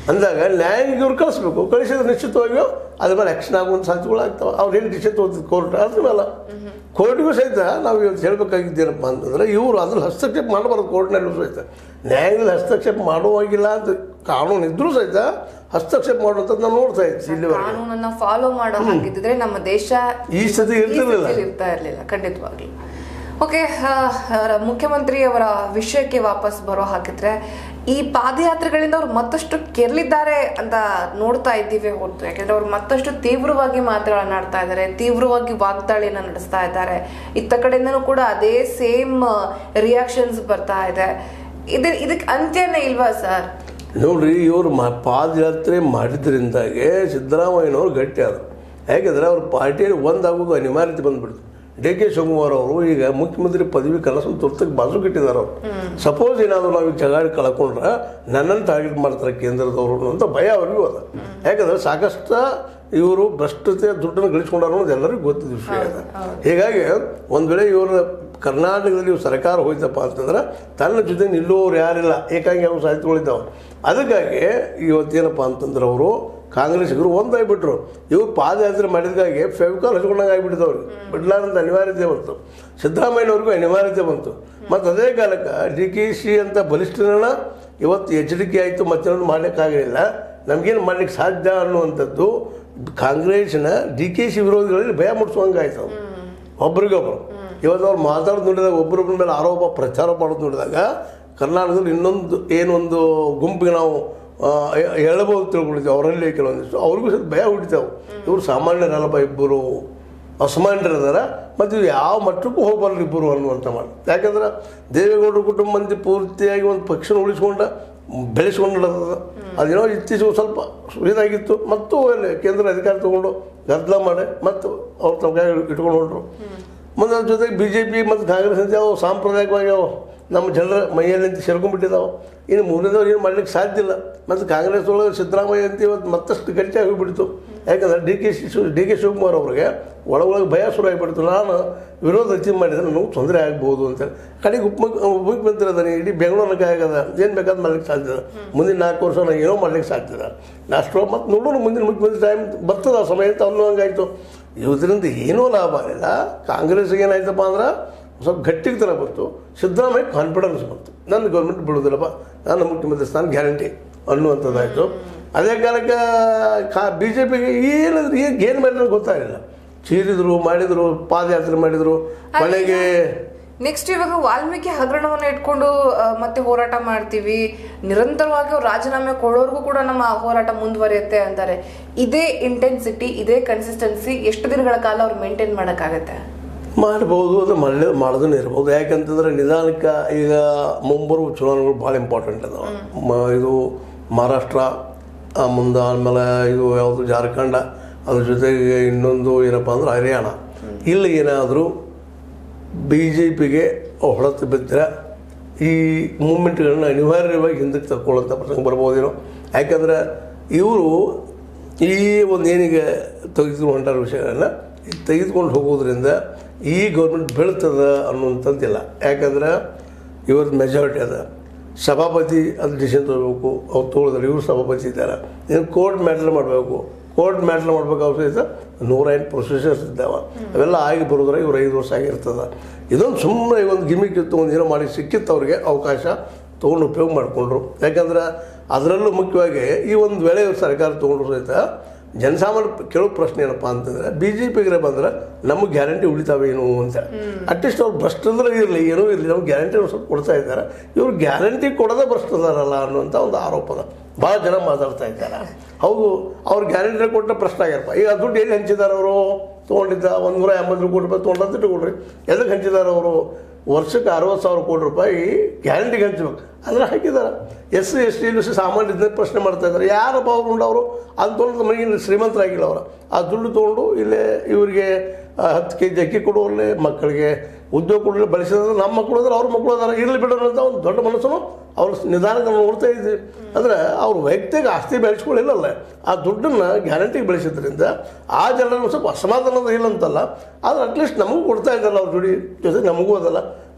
Speaker 2: ಅಂದಾಗ ನ್ಯಾಯಾಂಗ ಇವ್ರು ಕಳಿಸ್ಬೇಕು. ಕಳಿಸಿದ್ರೆ ನಿಶ್ಚಿತವಾಗಿಯೂ ಅದ್ರ ಮೇಲೆ ಆ್ಯಕ್ಷನ್ ಆಗುವಂಥ ಸಾಧ್ಯತೆಗಳು ಆಗ್ತಾವೆ. ಅವ್ರು ಏನು ಡಿಸಿಷನ್ ತಗೋತಿದ್ದು ಕೋರ್ಟ್ ಅದ್ರ ಮೇಲೆ. ಕೋರ್ಟಿಗೂ ಸಹಿತ ನಾವು ಇವತ್ತು ಹೇಳಬೇಕಾಗಿದ್ದೇನಪ್ಪ ಅಂತಂದರೆ ಇವರು ಅದ್ರಲ್ಲಿ ಹಸ್ತಕ್ಷೇಪ ಮಾಡಬಾರ್ದು. ಕೋರ್ಟ್ನಲ್ಲೂ ಸಹಿತ ನ್ಯಾಯಾಂಗದಲ್ಲಿ ಹಸ್ತಕ್ಷೇಪ ಮಾಡುವಾಗಿಲ್ಲ ಅಂತ ಕಾನೂನು ಇದ್ರೂ ಸಹಿತ ಹಸ್ತಕ್ಷೇಪ ಮಾಡುವಂಥದ್ದು ನಾವು ನೋಡ್ತಾ ಇದ್ದೀವಿ. ಇಲ್ಲಿವರೆಗೆ
Speaker 1: ಕಾನೂನನ್ನ ಫಾಲೋ ಮಾಡೋ ಹಾಗಿದ್ದರೆ ನಮ್ಮ ದೇಶ
Speaker 2: ಈ ಸ್ಥಿತಿ ಇರ್ತಾ
Speaker 1: ಇರಲಿಲ್ಲ ಖಂಡಿತವಾಗ್ಲಿ. ಓಕೆ, ಮುಖ್ಯಮಂತ್ರಿಯವರ ವಿಷಯಕ್ಕೆ ವಾಪಸ್ ಬರೋ ಹಾಕಿದ್ರೆ ಈ ಪಾದಯಾತ್ರೆಗಳಿಂದ ಅವ್ರು ಮತ್ತಷ್ಟು ಕೆರಳಿದ್ದಾರೆ ಅಂತ ನೋಡ್ತಾ ಇದ್ದೀವಿ ಹೊರತು, ಯಾಕೆಂದ್ರೆ ಅವ್ರು ಮತ್ತಷ್ಟು ತೀವ್ರವಾಗಿ ಮಾತುಗಳನ್ನಾಡ್ತಾ ಇದ್ದಾರೆ, ತೀವ್ರವಾಗಿ ವಾಗ್ದಾಳಿಯನ್ನ ನಡೆಸ್ತಾ ಇದ್ದಾರೆ. ಇತ್ತ ಕಡೆಯಿಂದನೂ ಕೂಡ ಅದೇ ಸೇಮ್ ರಿಯಾಕ್ಷನ್ಸ್ ಬರ್ತಾ ಇದೆ. ಇದಕ್ಕೆ ಅಂತ್ಯನೇ ಇಲ್ವಾ ಸರ್?
Speaker 2: ನೋಡ್ರಿ, ಇವರು ಪಾದಯಾತ್ರೆ ಮಾಡಿದ್ರಿಂದಾಗೆ ಸಿದ್ದರಾಮಯ್ಯನವ್ರು ಗಟ್ಟಿ ಆದರು. ಯಾಕೆಂದರೆ ಅವ್ರ ಪಾರ್ಟಿಯಲ್ಲಿ ಒಂದಾಗೋದು ಅನಿವಾರ್ಯತೆ ಬಂದ್ಬಿಡ್ತು. ಡಿ ಕೆ ಶಿವಕುಮಾರ್ ಅವರು ಈಗ ಮುಖ್ಯಮಂತ್ರಿ ಪದವಿ ಕನಸನ್ನು ತುರ್ತಕ್ಕೆ ಬಾಜು ಕಟ್ಟಿದ್ದಾರೆ. ಅವರು ಸಪೋಸ್ ಏನಾದರೂ ನಾವು ಜಗಾಡಿ ಕಳ್ಕೊಂಡ್ರೆ ನನ್ನನ್ನು ಟಾರ್ಗೆಟ್ ಮಾಡ್ತಾರೆ ಕೇಂದ್ರದವರು ಅಂತ ಭಯ ಅವ್ರಿಗೂ ಅದ. ಯಾಕಂದರೆ ಸಾಕಷ್ಟು ಇವರು ಭ್ರಷ್ಟತೆ ದುಡ್ಡನ್ನು ಗಳಿಸ್ಕೊಂಡಾರ ಅನ್ನೋದು ಎಲ್ಲರಿಗೂ ಗೊತ್ತಿದ್ದ ವಿಷಯ ಇದೆ. ಹೀಗಾಗಿ ಒಂದು ವೇಳೆ ಇವರು ಕರ್ನಾಟಕದಲ್ಲಿ ಇವ್ರು ಸರ್ಕಾರ ಹೋಯ್ತಪ್ಪ ಅಂತಂದ್ರೆ ತನ್ನ ಜೊತೆ ನಿಲ್ಲುವವ್ರು ಯಾರಿಲ್ಲ, ಏಕಾಂಗಿ ಅವ್ರು ಸಾಹಿತ್ಯಗಳಿದ್ದಾವೆ. ಅದಕ್ಕಾಗಿ ಇವತ್ತೇನಪ್ಪ ಅಂತಂದ್ರೆ ಅವರು ಕಾಂಗ್ರೆಸ್ಸಿಗರು ಒಂದಾಗಿಬಿಟ್ರು. ಇವ್ರು ಪಾದಯಾತ್ರೆ ಮಾಡಿದಾಗೆ ಫೆವಿಕಾಲ್ ಹಚ್ಕೊಂಡಂಗೆ ಆಗಿಬಿಟ್ಟಿದವ್ರಿಗೆ ಬಿಡ್ಲಾರಂತ ಅನಿವಾರ್ಯತೆ ಬಂತು. ಸಿದ್ದರಾಮಯ್ಯನವ್ರಿಗೂ ಅನಿವಾರ್ಯತೆ ಬಂತು. ಮತ್ತು ಅದೇ ಕಾಲಕ್ಕೆ ಡಿ ಕೆ ಶಿ ಅಂತ ಬಲಿಷ್ಠನ ಇವತ್ತು ಎಚ್ಚರಿಕೆ ಆಯಿತು, ಮತ್ತೇನೂ ಮಾಡಲಿಕ್ಕಾಗಲಿಲ್ಲ, ನಮಗೇನು ಮಾಡ್ಲಿಕ್ಕೆ ಸಾಧ್ಯ ಅನ್ನುವಂಥದ್ದು ಕಾಂಗ್ರೆಸ್ಸಿನ ಡಿ ಕೆ ಶಿ ವಿರೋಧಿಗಳಲ್ಲಿ ಭಯ ಮುಟ್ಟಿಸುವಂಗಾಯ್ತು ಒಬ್ರಿಗೊಬ್ರು. ಇವತ್ತು ಅವ್ರು ಮಾತಾಡೋದು ನೋಡಿದಾಗ ಒಬ್ಬರೊಬ್ಬರ ಮೇಲೆ ಆರೋಪ ಪ್ರಚಾರ ಮಾಡೋದು ನೋಡಿದಾಗ ಕರ್ನಾಟಕದಲ್ಲಿ ಇನ್ನೊಂದು ಏನೊಂದು ಗುಂಪಿಗೆ ನಾವು ಹೇಳ್ಬೋದು ತಿಳ್ಕೊಂಡಿದ್ದೇವೆ. ಅವರಲ್ಲಿ ಕೆಲವೊಂದಿಷ್ಟು ಅವ್ರಿಗೂ ಸ್ವಲ್ಪ ಭಯ ಹುಟ್ಟಿತಾವೆ. ಇವರು ಸಾಮಾನ್ಯರಲ್ಲಪ್ಪ, ಇಬ್ಬರು ಅಸಾಮಾನ್ಯರಿದಾರ, ಮತ್ತು ಇವು ಯಾವ ಮಟ್ಟಕ್ಕೂ ಹೋಗಬಾರ್ದು ಇಬ್ಬರು ಅನ್ನುವಂಥ ಮಾಡಿ. ಯಾಕಂದ್ರೆ ದೇವೇಗೌಡರ ಕುಟುಂಬ ಮಂದಿ ಪೂರ್ತಿಯಾಗಿ ಒಂದು ಪಕ್ಷನ ಉಳಿಸ್ಕೊಂಡ ಬೆಳೆಸ್ಕೊಂಡಿರೋದು. ಅದೇನೋ ಇತ್ತೀಚೆಗೆ ಸ್ವಲ್ಪ ಇದಾಗಿತ್ತು, ಮತ್ತು ಅಲ್ಲಿ ಕೇಂದ್ರ ಅಧಿಕಾರ ತೊಗೊಂಡು ಗದ್ದಲ ಮಾಡಿ ಮತ್ತು ಅವ್ರು ತಮ್ಮ ಕೈ ಇಟ್ಕೊಂಡು ಹೊರಟ್ರು. ಮತ್ತು ಅದ್ರ ಜೊತೆಗೆ BJP ಮತ್ತು ಕಾಂಗ್ರೆಸ್ ಅಂತ ಅವು ಸಾಂಪ್ರದಾಯಿಕವಾಗಿ ಅವು ನಮ್ಮ ಜನರ ಮೈಯಲ್ಲಿ ಅಂತ ಸೇರ್ಕೊಂಡ್ಬಿಟ್ಟಿದ್ದಾವೆ. ಇನ್ನು ಮೂರನೇದವ್ರು ಏನು ಮಾಡ್ಲಿಕ್ಕೆ ಸಾಧ್ಯ ಇಲ್ಲ. ಮತ್ತು ಕಾಂಗ್ರೆಸ್ ಒಳಗೆ ಸಿದ್ದರಾಮಯ್ಯ ಅಂತ ಇವತ್ತು ಮತ್ತಷ್ಟು ಗಟ್ಟಿಯಾಗಿ ಹೋಗಿಬಿಡ್ತು. ಯಾಕಂದರೆ ಡಿ ಕೆ ಶಿವಕುಮಾರ್ ಅವ್ರಿಗೆ ಒಳಗೊಳಗೆ ಭಯ ಶುರು ಆಗಿಬಿಡ್ತು. ನಾನು ವಿರೋಧ ರಚನೆ ಮಾಡಿದರೆ ನನಗೂ ತೊಂದರೆ ಆಗ್ಬೋದು ಅಂತೇಳಿ. ಕಡೆಗೆ ಉಪಮುಖ್ಯಮಂತ್ರಿ ಅದಾನೆ, ಇಡೀ ಬೆಂಗಳೂರಿಗೆ ಆಗದ, ಏನು ಬೇಕಾದ್ರೂ ಮಾಡ್ಲಿಕ್ಕೆ ಸಾಧ್ಯ. ಮುಂದಿನ 4 ವರ್ಷ ನಾನು ಏನೋ ಮಾಡ್ಲಿಕ್ಕೆ ಸಾಧ್ಯ. ಲಾಸ್ಟ್ ಮತ್ತು ನೋಡೋಣ ಮುಂದಿನ ಮುಖ್ಯಮಂತ್ರಿ ಟೈಮ್ ಬರ್ತದೆ, ಆ ಸಮಯ ಅಂತ ಅನ್ನೋಂಗಾಯಿತು. ಇದರಿಂದ ಏನೂ ಲಾಭ ಆಗಿಲ್ಲ. ಕಾಂಗ್ರೆಸ್ಗೆ ಏನಾಯ್ತಪ್ಪ ಅಂದ್ರೆ ಸ್ವಲ್ಪ ಗಟ್ಟಿಗೆ ಥರ ಬಂತು. ಸಿದ್ದರಾಮಯ್ಯ ಕಾನ್ಫಿಡೆನ್ಸ್ ಬಂತು, ನನ್ನ ಗೌರ್ಮೆಂಟ್ ಬಿಡೋದಿಲ್ಲಪ್ಪ, ನಾನು ಮುಖ್ಯಮಂತ್ರಿ ಸ್ಥಾನ ಗ್ಯಾರಂಟಿ ಅನ್ನುವಂಥದ್ದಾಯಿತು. ಅದೇ ಕಾಲಕ್ಕೆ BJPಗೆ ಏನಾದರೂ ಏನು ಮಾಡಿದ್ರು ಗೊತ್ತಾಗಲಿಲ್ಲ. ಚೀರಿದ್ರು, ಮಾಡಿದರು, ಪಾದಯಾತ್ರೆ ಮಾಡಿದರು, ಕೊನೆಗೆ
Speaker 1: ನೆಕ್ಸ್ಟ್ ಇವಾಗ ವಾಲ್ಮೀಕಿ ಹಗರಣವನ್ನು ಇಟ್ಕೊಂಡು ಮತ್ತೆ ಹೋರಾಟ ಮಾಡ್ತೀವಿ, ನಿರಂತರವಾಗಿ ಅವ್ರು ರಾಜೀನಾಮೆ ಕೊಡೋರ್ಗೂ ಕೂಡ ನಮ್ಮ ಹೋರಾಟ ಮುಂದುವರಿಯುತ್ತೆ ಅಂತಾರೆ. ಇದೇ ಇಂಟೆನ್ಸಿಟಿ, ಇದೇ ಕನ್ಸಿಸ್ಟೆನ್ಸಿ ಎಷ್ಟು ದಿನಗಳ ಕಾಲ ಅವ್ರು ಮೇಂಟೈನ್ ಮಾಡೋಕ್ಕಾಗತ್ತೆ?
Speaker 2: ಮಾಡ್ಬೋದು, ಅದು ಮಾಡೋದನ್ನ ಇರ್ಬೋದು. ಯಾಕಂತಂದ್ರೆ ನಿಧಾನಕ್ಕೆ ಈಗ ಮುಂಬರುವ ಚುನಾವಣೆಗಳು ಭಾಳ ಇಂಪಾರ್ಟೆಂಟ್ ಅದಾವೆ. ಇದು ಮಹಾರಾಷ್ಟ್ರ, ಮುಂದೆ ಆಮೇಲೆ ಇದು ಯಾವುದು ಜಾರ್ಖಂಡ, ಅದ್ರ ಜೊತೆಗೆ ಇನ್ನೊಂದು ಏನಪ್ಪ ಅಂದ್ರೆ ಹರಿಯಾಣ. ಇಲ್ಲಿ ಏನಾದರೂ BJPಗೆ ಹೊಡೆತ ಬಿದ್ದರೆ ಈ ಮೂಮೆಂಟ್ಗಳನ್ನ ಅನಿವಾರ್ಯವಾಗಿ ಹಿಂದಕ್ಕೆ ತಗೊಳ್ಳೋಂಥ ಪ್ರಸಂಗ ಬರ್ಬೋದೇನೋ. ಯಾಕಂದ್ರೆ ಇವರು ಈ ಒಂದು ಏನಿಗೆ ತೆಗೆದುಕೊಂಡು ಹೊಂಟಾರ ವಿಷಯಗಳನ್ನ ತೆಗೆದುಕೊಂಡು ಹೋಗೋದ್ರಿಂದ ಈ ಗೌರ್ಮೆಂಟ್ ಬೀಳ್ತದ ಅನ್ನುವಂಥದ್ದಿಲ್ಲ. ಯಾಕಂದ್ರೆ ಇವ್ರದ್ದು ಮೆಜಾರಿಟಿ ಅದ. ಸಭಾಪತಿ ಅದು ಡಿಸಿಷನ್ ತೊಗೋಬೇಕು, ಅವ್ರು ತೊಗೊಳಿದ್ರೆ ಇವರು ಸಭಾಪತಿ ಇದ್ದಾರೆ. ಇನ್ನು ಕೋರ್ಟ್ ಮ್ಯಾಟ್ರ್ ಮಾಡಬೇಕು, ಕೋರ್ಟ್ ಮ್ಯಾಟ್ರ್ ಮಾಡ್ಬೇಕಾದ್ರೆ ಸಹಿತ 108 ಪ್ರೊಸೀಜರ್ಸ್ ಇದ್ದಾವೆ. ಅವೆಲ್ಲ ಆಗಿ ಬರೋದ್ರೆ ಇವ್ರು 5 ವರ್ಷ ಆಗಿರ್ತದೆ. ಇದೊಂದು ಸುಮ್ಮನೆ ಒಂದು ಗಿಮಿಕ್ ಇತ್ತು, ಒಂದು ಏನೋ ಮಾಡಿ ಸಿಕ್ಕಿತ್ತು ಅವ್ರಿಗೆ ಅವಕಾಶ, ತೊಗೊಂಡು ಉಪಯೋಗ ಮಾಡಿಕೊಂಡ್ರು. ಯಾಕಂದ್ರೆ ಅದರಲ್ಲೂ ಮುಖ್ಯವಾಗಿ ಈ ಒಂದು ವೇಳೆ ಇವ್ರು ಸರ್ಕಾರ ತೊಗೊಂಡ್ರು ಸಹಿತ ಜನಸಾಮಾನ್ಯ ಕೇಳೋ ಪ್ರಶ್ನೆ ಏನಪ್ಪ ಅಂತಂದರೆ BJPಗೆ ಬಂದ್ರೆ ನಮಗೆ ಗ್ಯಾರಂಟಿ ಉಳಿತಾವೇನು ಅಂತ. ಅಟ್ಲೀಸ್ಟ್ ಅವ್ರು ಭ್ರಷ್ಟಂದ್ರೆ ಇರಲಿ, ಏನೂ ಇರಲಿ, ನಮ್ಗೆ ಗ್ಯಾರಂಟಿ ಸ್ವಲ್ಪ ಕೊಡ್ತಾ ಇದ್ದಾರೆ. ಇವ್ರು ಗ್ಯಾರಂಟಿ ಕೊಡೋದೇ ಭ್ರಷ್ಟದಾರಲ್ಲ ಅನ್ನುವಂಥ ಒಂದು ಆರೋಪದ ಭಾಳ ಜನ ಮಾತಾಡ್ತಾ ಇದ್ದಾರೆ. ಹೌದು, ಅವ್ರು ಗ್ಯಾರಂಟಿ ಕೊಟ್ಟ ಪ್ರಶ್ನೆ ಆಗ್ಯಾರಪ್ಪ. ಈಗ ದುಡ್ಡು ಎಲ್ಲಿ ಹಂಚಿದ್ದಾರೆ ಅವರು? ತೊಗೊಂಡಿದ್ದ 180 ಕೋಟಿ ರೂಪಾಯಿ ತೊಗೊಂಡಂತ ಇಟ್ಕೊಡ್ರಿ. ಎದಕ್ಕೆ ಹಂಚಿದ್ದಾರೆ ಅವರು? ವರ್ಷಕ್ಕೆ 60,000 ಕೋಟಿ ರೂಪಾಯಿ ಗ್ಯಾರಂಟಿಗೆ ಹಂಚಬೇಕು, ಅಂದರೆ ಹಾಕಿದ್ದಾರೆ. SC ST ಸಾಮಾನ್ಯ ಪ್ರಶ್ನೆ ಮಾಡ್ತಾ ಇದ್ದಾರೆ. ಯಾರಪ್ಪ ಅವ್ರು ಅವರು ಅದು ತೊಗೊಂಡು ಮನೆಗೆ ಶ್ರೀಮಂತರಾಗಿಲ್ಲ ಅವರು. ಆ ದುಡ್ಡು ತೊಗೊಂಡು ಇಲ್ಲೇ ಇವರಿಗೆ 10 kg ಅಕ್ಕಿ ಕೊಡುವಲ್ಲೇ, ಮಕ್ಕಳಿಗೆ ಉದ್ಯೋಗ ಕೊಡಲಿ, ಬಳಸಿದ್ರೆ ನಮ್ಮ ಮಕ್ಕಳು ಅದಾರೆ, ಅವ್ರ ಮಕ್ಕಳು ಅದಾರೆ, ಇರಲಿ ಬಿಡೋಣ ಅಂತ ಒಂದು ದೊಡ್ಡ ಮನಸ್ಸನ್ನು ಅವ್ರು ನಿಧಾನಕ್ಕೆ ನೋಡ್ತಾ ಇದ್ವಿ. ಅಂದರೆ ಅವ್ರ ವೈಯಕ್ತಿಕ ಆಸ್ತಿ ಬೆಳೆಸ್ಕೊಳ್ಳಿಲ್ಲಲ್ಲ, ಆ ದುಡ್ಡನ್ನು ಗ್ಯಾರಂಟಿಗೆ ಬೆಳೆಸಿದ್ರಿಂದ ಆ ಜನರನ್ನು ಸ್ವಲ್ಪ ಅಸಮಾಧಾನದ ಇಲ್ಲ ಅಂತಲ್ಲ, ಆದರೆ ಅಟ್ಲೀಸ್ಟ್ ನಮಗೂ ಕೊಡ್ತಾ ಇದ್ದಲ್ಲ ಅವ್ರ ಜೋಡಿ ಜೊತೆ ನಮಗೂ ಅದಲ್ಲ.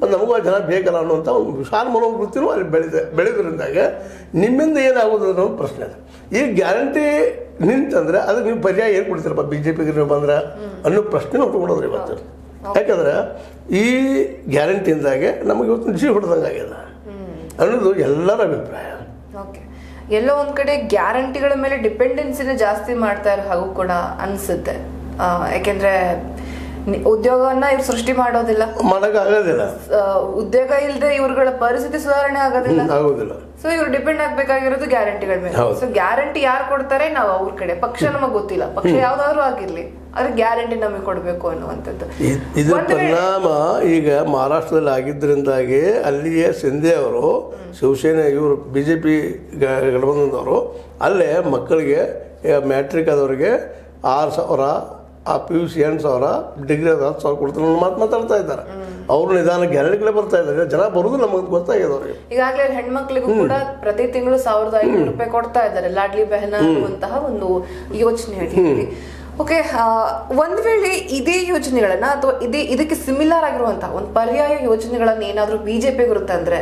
Speaker 2: ಮತ್ತು ನಮಗೂ ಆ ಜನ ಬೇಕಲ್ಲ ಅನ್ನುವಂಥ ಒಂದು ವಿಶಾಲ ಮನೋವೃತ್ತಿನೂ ಅಲ್ಲಿ ಬೆಳೆದ್ರಿಂದಾಗ ನಿಮ್ಮಿಂದ ಏನಾಗೋದು ಅನ್ನೋ ಒಂದು ಪ್ರಶ್ನೆ ಇದೆ. ಈ ಗ್ಯಾರಂಟಿ ನಿಂತಂದ್ರೆ ಅದಕ್ಕೆ ನೀವು ಪರ್ಯಾಯ ಏನು ಕೊಡ್ತೀರಪ್ಪ BJPಗೆ ನೀವು ಬಂದ್ರೆ ಅನ್ನೋ ಪ್ರಶ್ನೆ ಹೊತ್ಕೊಂಡೋದ್ರಿ ಇವತ್ತು. ಯಾಕಂದ್ರೆ ಈ ಗ್ಯಾರಂಟಿಯಿಂದಾಗೆ ನಮಗೆ ಇವತ್ತು ಜೀವ ಹೊಡೆದಂಗೆ ಆಗ್ಯದ ಅನ್ನೋದು ಎಲ್ಲರ ಅಭಿಪ್ರಾಯ.
Speaker 1: ಎಲ್ಲೋ ಒಂದ್ ಕಡೆ ಗ್ಯಾರಂಟಿಗಳ ಮೇಲೆ ಡಿಪೆಂಡೆನ್ಸಿನ ಜಾಸ್ತಿ ಮಾಡ್ತಾ ಇರೋ ಹಾಗೂ ಕೂಡ ಅನ್ಸುತ್ತೆ. ಯಾಕೆಂದ್ರೆ ಉದ್ಯೋಗವನ್ನ ಇವ್ರು ಸೃಷ್ಟಿ ಮಾಡೋದಿಲ್ಲ,
Speaker 2: ಮಾಡೋಕ್ಕಾಗೋದಿಲ್ಲ.
Speaker 1: ಉದ್ಯೋಗ ಇಲ್ಲದೆ ಇವ್ರಗಳ ಪರಿಸ್ಥಿತಿ ಸುಧಾರಣೆ ಆಗೋದಿಲ್ಲ. ಸೊ ಇವ್ರು ಡಿಪೆಂಡ್ ಆಗ್ಬೇಕಾಗಿರೋದು ಗ್ಯಾರಂಟಿಗಳ ಮೇಲೆ. ಸೊ ಗ್ಯಾರಂಟಿ ಯಾರು ಕೊಡ್ತಾರೆ, ನಾವು ಅವ್ರ ಕಡೆ. ಪಕ್ಷ ನಮಗ್ ಗೊತ್ತಿಲ್ಲ, ಪಕ್ಷ ಯಾವ್ದಾದ್ರು ಆಗಿರ್ಲಿ, ಆದ್ರೆ ಗ್ಯಾರಂಟಿ ನಮಗೆ ಕೊಡ್ಬೇಕು ಅನ್ನುವಂಥದ್ದು.
Speaker 2: ಇದರ ಪರಿಣಾಮ ಈಗ ಮಹಾರಾಷ್ಟ್ರದಲ್ಲಿ ಆಗಿದ್ದರಿಂದಾಗಿ ಅಲ್ಲಿಯೇ ಶಿಂದೆ ಅವರು ಶಿವಸೇನೆ ಇವರು BJP ಗಠಬಂಧನದವರು ಅಲ್ಲೇ ಮಕ್ಕಳಿಗೆ ಮ್ಯಾಟ್ರಿಕ್ ಆದವ್ರಿಗೆ 6,000, ಆ PUC 8,000, ಡಿಗ್ರಿ 10,000 ಕೊಡ್ತಾರೆ ಮಾತಾಡ್ತಾ ಇದ್ದಾರೆ. ಅವ್ರು ನಿಧಾನ ಗ್ಯಾರಂಟಿಗಳೇ ಬರ್ತಾ ಇದ್ದಾರೆ. ಜನ ಬರೋದು ನಮಗೆ ಗೊತ್ತಾಗಿದೆ ಅವ್ರಿಗೆ.
Speaker 1: ಈಗಾಗಲೇ ಹೆಣ್ಮಕ್ಳಿಗೂ ಕೂಡ ಪ್ರತಿ ತಿಂಗಳು 1,500 ರೂಪಾಯಿ ಕೊಡ್ತಾ ಇದ್ದಾರೆ, ಲಾಡ್ಲಿ ಬೆಹನ ಅನ್ನುವಂತಹ ಒಂದು ಯೋಜನೆ ಅಡಿಯಲ್ಲಿ. ಓಕೆ, ಒಂದ್ ವೇಳೆ ಇದೇ ಯೋಜನೆಗಳನ್ನ ಅಥವಾ ಇದಕ್ಕೆ ಸಿಮಿಲರ್ ಆಗಿರುವಂತಹ ಒಂದು ಪರ್ಯಾಯ ಯೋಜನೆಗಳನ್ನ ಏನಾದ್ರೂ BJPಗೆ ಇರುತ್ತಂದ್ರೆ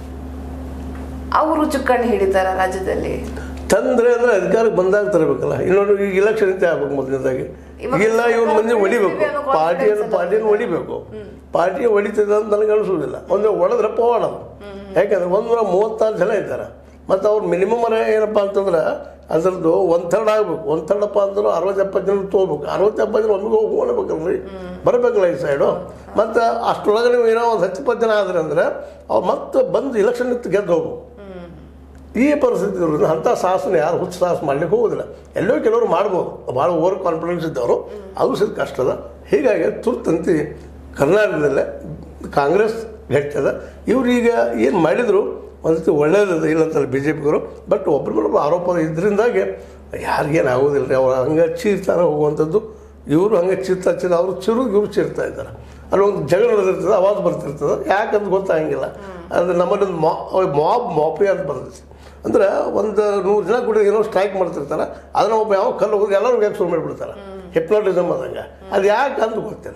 Speaker 1: ಅವರು ಚುಕ್ಕಾಣಿ ಹಿಡಿತಾರ ರಾಜ್ಯದಲ್ಲಿ
Speaker 2: ತಂದ್ರೆ ಅಂದ್ರೆ ಅಧಿಕಾರಕ್ಕೆ ಬಂದಾಗ ತರಬೇಕಲ್ಲ. ಇನ್ನೊಂದು ಈಗ ಇಲೆಕ್ಷನ್ ಅಂತ ಆಗ್ಬೇಕು ಮೊದಲನೇದಾಗಿ. ಇಲ್ಲ ಇವ್ರ ಮಂದಿ ಹೊಡಿಬೇಕು, ಪಾರ್ಟಿಯನ್ನು ಹೊಡಿಬೇಕು. ಪಾರ್ಟಿ ಹೊಡಿತಿದೆ ಅಂತ ನನಗೆ ಅನಿಸೋದಿಲ್ಲ. ಒಂದು ಹೊಡೆದ್ರೆ ಪವಾಡೋದು. ಯಾಕಂದ್ರೆ 136 ಜನ ಇದ್ದಾರೆ. ಮತ್ತು ಅವ್ರು ಮಿನಿಮಮ್ ಏನಪ್ಪ ಅಂತಂದ್ರೆ ಅದರದ್ದು 1/3 ಆಗ್ಬೇಕು. 1/3 ಅಂದ್ರೆ 60-70 ಜನ ತೊಗೋಬೇಕು. 60-70 ಜನ ಒಮ್ಮಿಗೆ ಹೋಗ್ಬೇಕಲ್ರಿ, ಬರಬೇಕಲ್ಲ ಈ ಸೈಡು. ಮತ್ತು ಅಷ್ಟರೊಳಗೆ ನೀವು ಏನೋ ಒಂದು 10-20 ಜನ ಆದ್ರೆ ಅಂದರೆ ಅವ್ರು ಮತ್ತೆ ಬಂದು ಇಲೆಕ್ಷನ್ ನಿಂತು ಗೆದ್ದು ಹೋಗ್ಬೇಕು. ಈ ಪರಿಸ್ಥಿತಿ ಇರೋದ್ರಿಂದ ಅಂಥ ಸಾಹಸನ ಯಾರು ಹುಚ್ಚು ಸಾಹಸ ಮಾಡ್ಲಿಕ್ಕೆ ಹೋಗೋದಿಲ್ಲ. ಎಲ್ಲೋ ಕೆಲವರು ಮಾಡ್ಬೋದು, ಭಾಳ ಓವರ್ ಕಾನ್ಫಿಡೆನ್ಸ್ ಇದ್ದವರು, ಅದು ಸಹ ಕಷ್ಟ ಅದ. ಹೀಗಾಗಿ ತುರ್ತಂತಿ ಕರ್ನಾಟಕದಲ್ಲೇ ಕಾಂಗ್ರೆಸ್ ಗಟ್ಟಿದ. ಇವ್ರು ಈಗ ಏನು ಮಾಡಿದ್ರು ಒಂದು ರೀತಿ ಒಳ್ಳೇದದ, ಇಲ್ಲಂತಲ್ಲ BJPಗರು. ಬಟ್ ಒಬ್ಬರ ಮೇಲೆ ಆರೋಪ ಇದರಿಂದಾಗಿ ಯಾರಿಗೇನು ಆಗೋದಿಲ್ಲ ರೀ. ಅವ್ರು ಹಂಗೆ ಚೀರ್ತಾನೆ ಹೋಗುವಂಥದ್ದು. ಇವರು ಹಂಗೆ ಚೀರ್ತಾ ಅವರು ಇವರು ಚೀರ್ತಾ ಇದ್ದಾರೆ. ಅಲ್ಲೊಂದು ಜಗಳ ನಡೆದಿರ್ತದೆ, ಆವಾಜ್ ಬರ್ತಿರ್ತದೆ. ಯಾಕಂತ ಗೊತ್ತಾಗಂಗಿಲ್ಲ. ಅಂದರೆ ನಮ್ಮಲ್ಲಿ ಒಂದು ಮಾಫಿ ಅಂತ ಬರ್ತೈತಿ. ಅಂದ್ರೆ ಒಂದು 100 ಜನ ಕೂಡ ಏನೋ ಸ್ಟ್ರೈಕ್ ಮಾಡ್ತಿರ್ತಾರೆ. ಅದನ್ನ ಒಬ್ಬ ಯಾವ ಕಲ್ಲು ಹೋಗಿ ಎಲ್ಲರೂ ಯಾಕೆ ಶುರು ಮಾಡಿಬಿಡ್ತಾರೆ. ಹಿಪ್ನಾಟಿಸಮ್ ಆದಂಗೆ. ಅದು ಯಾಕೆ ಅಂತ ಗೊತ್ತಿಲ್ಲ.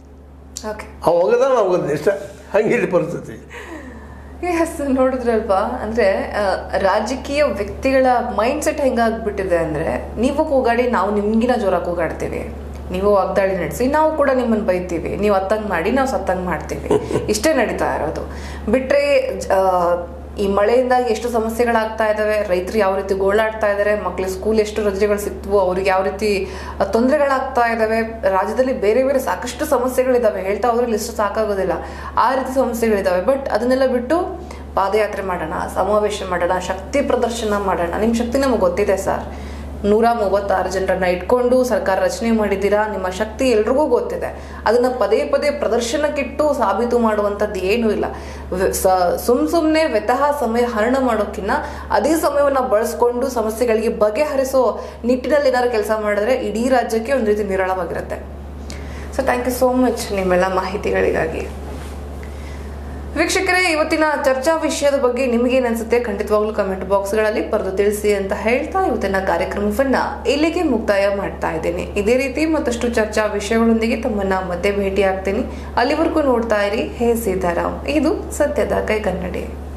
Speaker 2: ಅವ್ ಹೋಗದ ನಾವು ಹೋಗೋದು ಇಷ್ಟ, ಹಂಗೆ ಪರಿಸ್ಥಿತಿ.
Speaker 1: ನೋಡಿದ್ರಲ್ವಾ, ಅಂದ್ರೆ ರಾಜಕೀಯ ವ್ಯಕ್ತಿಗಳ ಮೈಂಡ್ ಸೆಟ್ ಹೆಂಗಾಗ್ಬಿಟ್ಟಿದೆ ಅಂದ್ರೆ, ನೀವು ಕೂಗಾಡಿ ನಾವು ನಿಮ್ಗಿನ ಜೋರ ಕೂಗಾಡ್ತೀವಿ, ನೀವು ವಾಗ್ದಾಳಿ ನಡೆಸಿ ನಾವು ಕೂಡ ನಿಮ್ಮನ್ನು ಬೈತೀವಿ, ನೀವು ಅತ್ತಂಗ್ ಮಾಡಿ ನಾವು ಸತ್ತಂಗ್ ಮಾಡ್ತೀವಿ. ಇಷ್ಟೇ ನಡೀತಾ ಇರೋದು. ಬಿಟ್ರೆ ಈ ಮಳೆಯಿಂದಾಗಿ ಎಷ್ಟು ಸಮಸ್ಯೆಗಳಾಗ್ತಾ ಇದಾವೆ, ರೈತರು ಯಾವ ರೀತಿ ಗೋಳಾಡ್ತಾ ಇದ್ದಾರೆ, ಮಕ್ಳಿಗೆ ಸ್ಕೂಲ್ ಎಷ್ಟು ರಜೆಗಳು ಸಿಕ್ತವು, ಅವ್ರಿಗೆ ಯಾವ ರೀತಿ ತೊಂದರೆಗಳಾಗ್ತಾ ಇದಾವೆ, ರಾಜ್ಯದಲ್ಲಿ ಬೇರೆ ಬೇರೆ ಸಾಕಷ್ಟು ಸಮಸ್ಯೆಗಳಿದಾವೆ. ಹೇಳ್ತಾ ಹೋದ್ರೆ ಲಿಸ್ಟ್ ಸಾಕಾಗೋದಿಲ್ಲ, ಆ ರೀತಿ ಸಮಸ್ಯೆಗಳಿದಾವೆ. ಬಟ್ ಅದನ್ನೆಲ್ಲ ಬಿಟ್ಟು ಪಾದಯಾತ್ರೆ ಮಾಡೋಣ, ಸಮಾವೇಶ ಮಾಡೋಣ, ಶಕ್ತಿ ಪ್ರದರ್ಶನ ಮಾಡೋಣ. ನಿಮ್ಮ ಶಕ್ತಿ ನಮಗೆ ಗೊತ್ತಿದೆ ಸರ್. 136 ಜನರನ್ನ ಇಟ್ಕೊಂಡು ಸರ್ಕಾರ ರಚನೆ ಮಾಡಿದ್ದೀರಾ. ನಿಮ್ಮ ಶಕ್ತಿ ಎಲ್ರಿಗೂ ಗೊತ್ತಿದೆ. ಅದನ್ನ ಪದೇ ಪದೇ ಪ್ರದರ್ಶನಕ್ಕಿಟ್ಟು ಸಾಬೀತು ಮಾಡುವಂಥದ್ದು ಏನೂ ಇಲ್ಲ. ಸುಮ್ಮನೆ ವ್ಯತಃ ಸಮಯ ಹರಣ ಮಾಡೋಕ್ಕಿಂತ ಅದೇ ಸಮಯವನ್ನು ಬಳಸ್ಕೊಂಡು ಸಮಸ್ಯೆಗಳಿಗೆ ಬಗೆಹರಿಸೋ ನಿಟ್ಟಿನಲ್ಲಿ ಏನಾದ್ರು ಕೆಲಸ ಮಾಡಿದ್ರೆ ಇಡೀ ರಾಜ್ಯಕ್ಕೆ ಒಂದು ರೀತಿ ನಿರಾಳವಾಗಿರುತ್ತೆ. So thank you so much ನಿಮ್ಮೆಲ್ಲ ಮಾಹಿತಿಗಳಿಗಾಗಿ. ವೀಕ್ಷಕರೇ, ಇವತ್ತಿನ ಚರ್ಚಾ ವಿಷಯದ ಬಗ್ಗೆ ನಿಮಗೇನು ಅನ್ಸುತ್ತೆ ಖಂಡಿತವಾಗ್ಲೂ ಕಮೆಂಟ್ ಬಾಕ್ಸ್ಗಳಲ್ಲಿ ಬರೆದು ತಿಳಿಸಿ ಅಂತ ಹೇಳ್ತಾ ಇವತ್ತಿನ ಕಾರ್ಯಕ್ರಮವನ್ನ ಇಲ್ಲಿಗೆ ಮುಕ್ತಾಯ ಮಾಡ್ತಾ ಇದ್ದೇನೆ. ಇದೇ ರೀತಿ ಮತ್ತಷ್ಟು ಚರ್ಚಾ ವಿಷಯಗಳೊಂದಿಗೆ ತಮ್ಮನ್ನ ಮತ್ತೆ ಭೇಟಿ ಆಗ್ತೀನಿ. ಅಲ್ಲಿವರೆಗೂ ನೋಡ್ತಾ ಇರಿ ಹೇ ಸೀತಾರಾಮ್. ಇದು ಸತ್ಯದ ಕೈಗನ್ನಡಿ.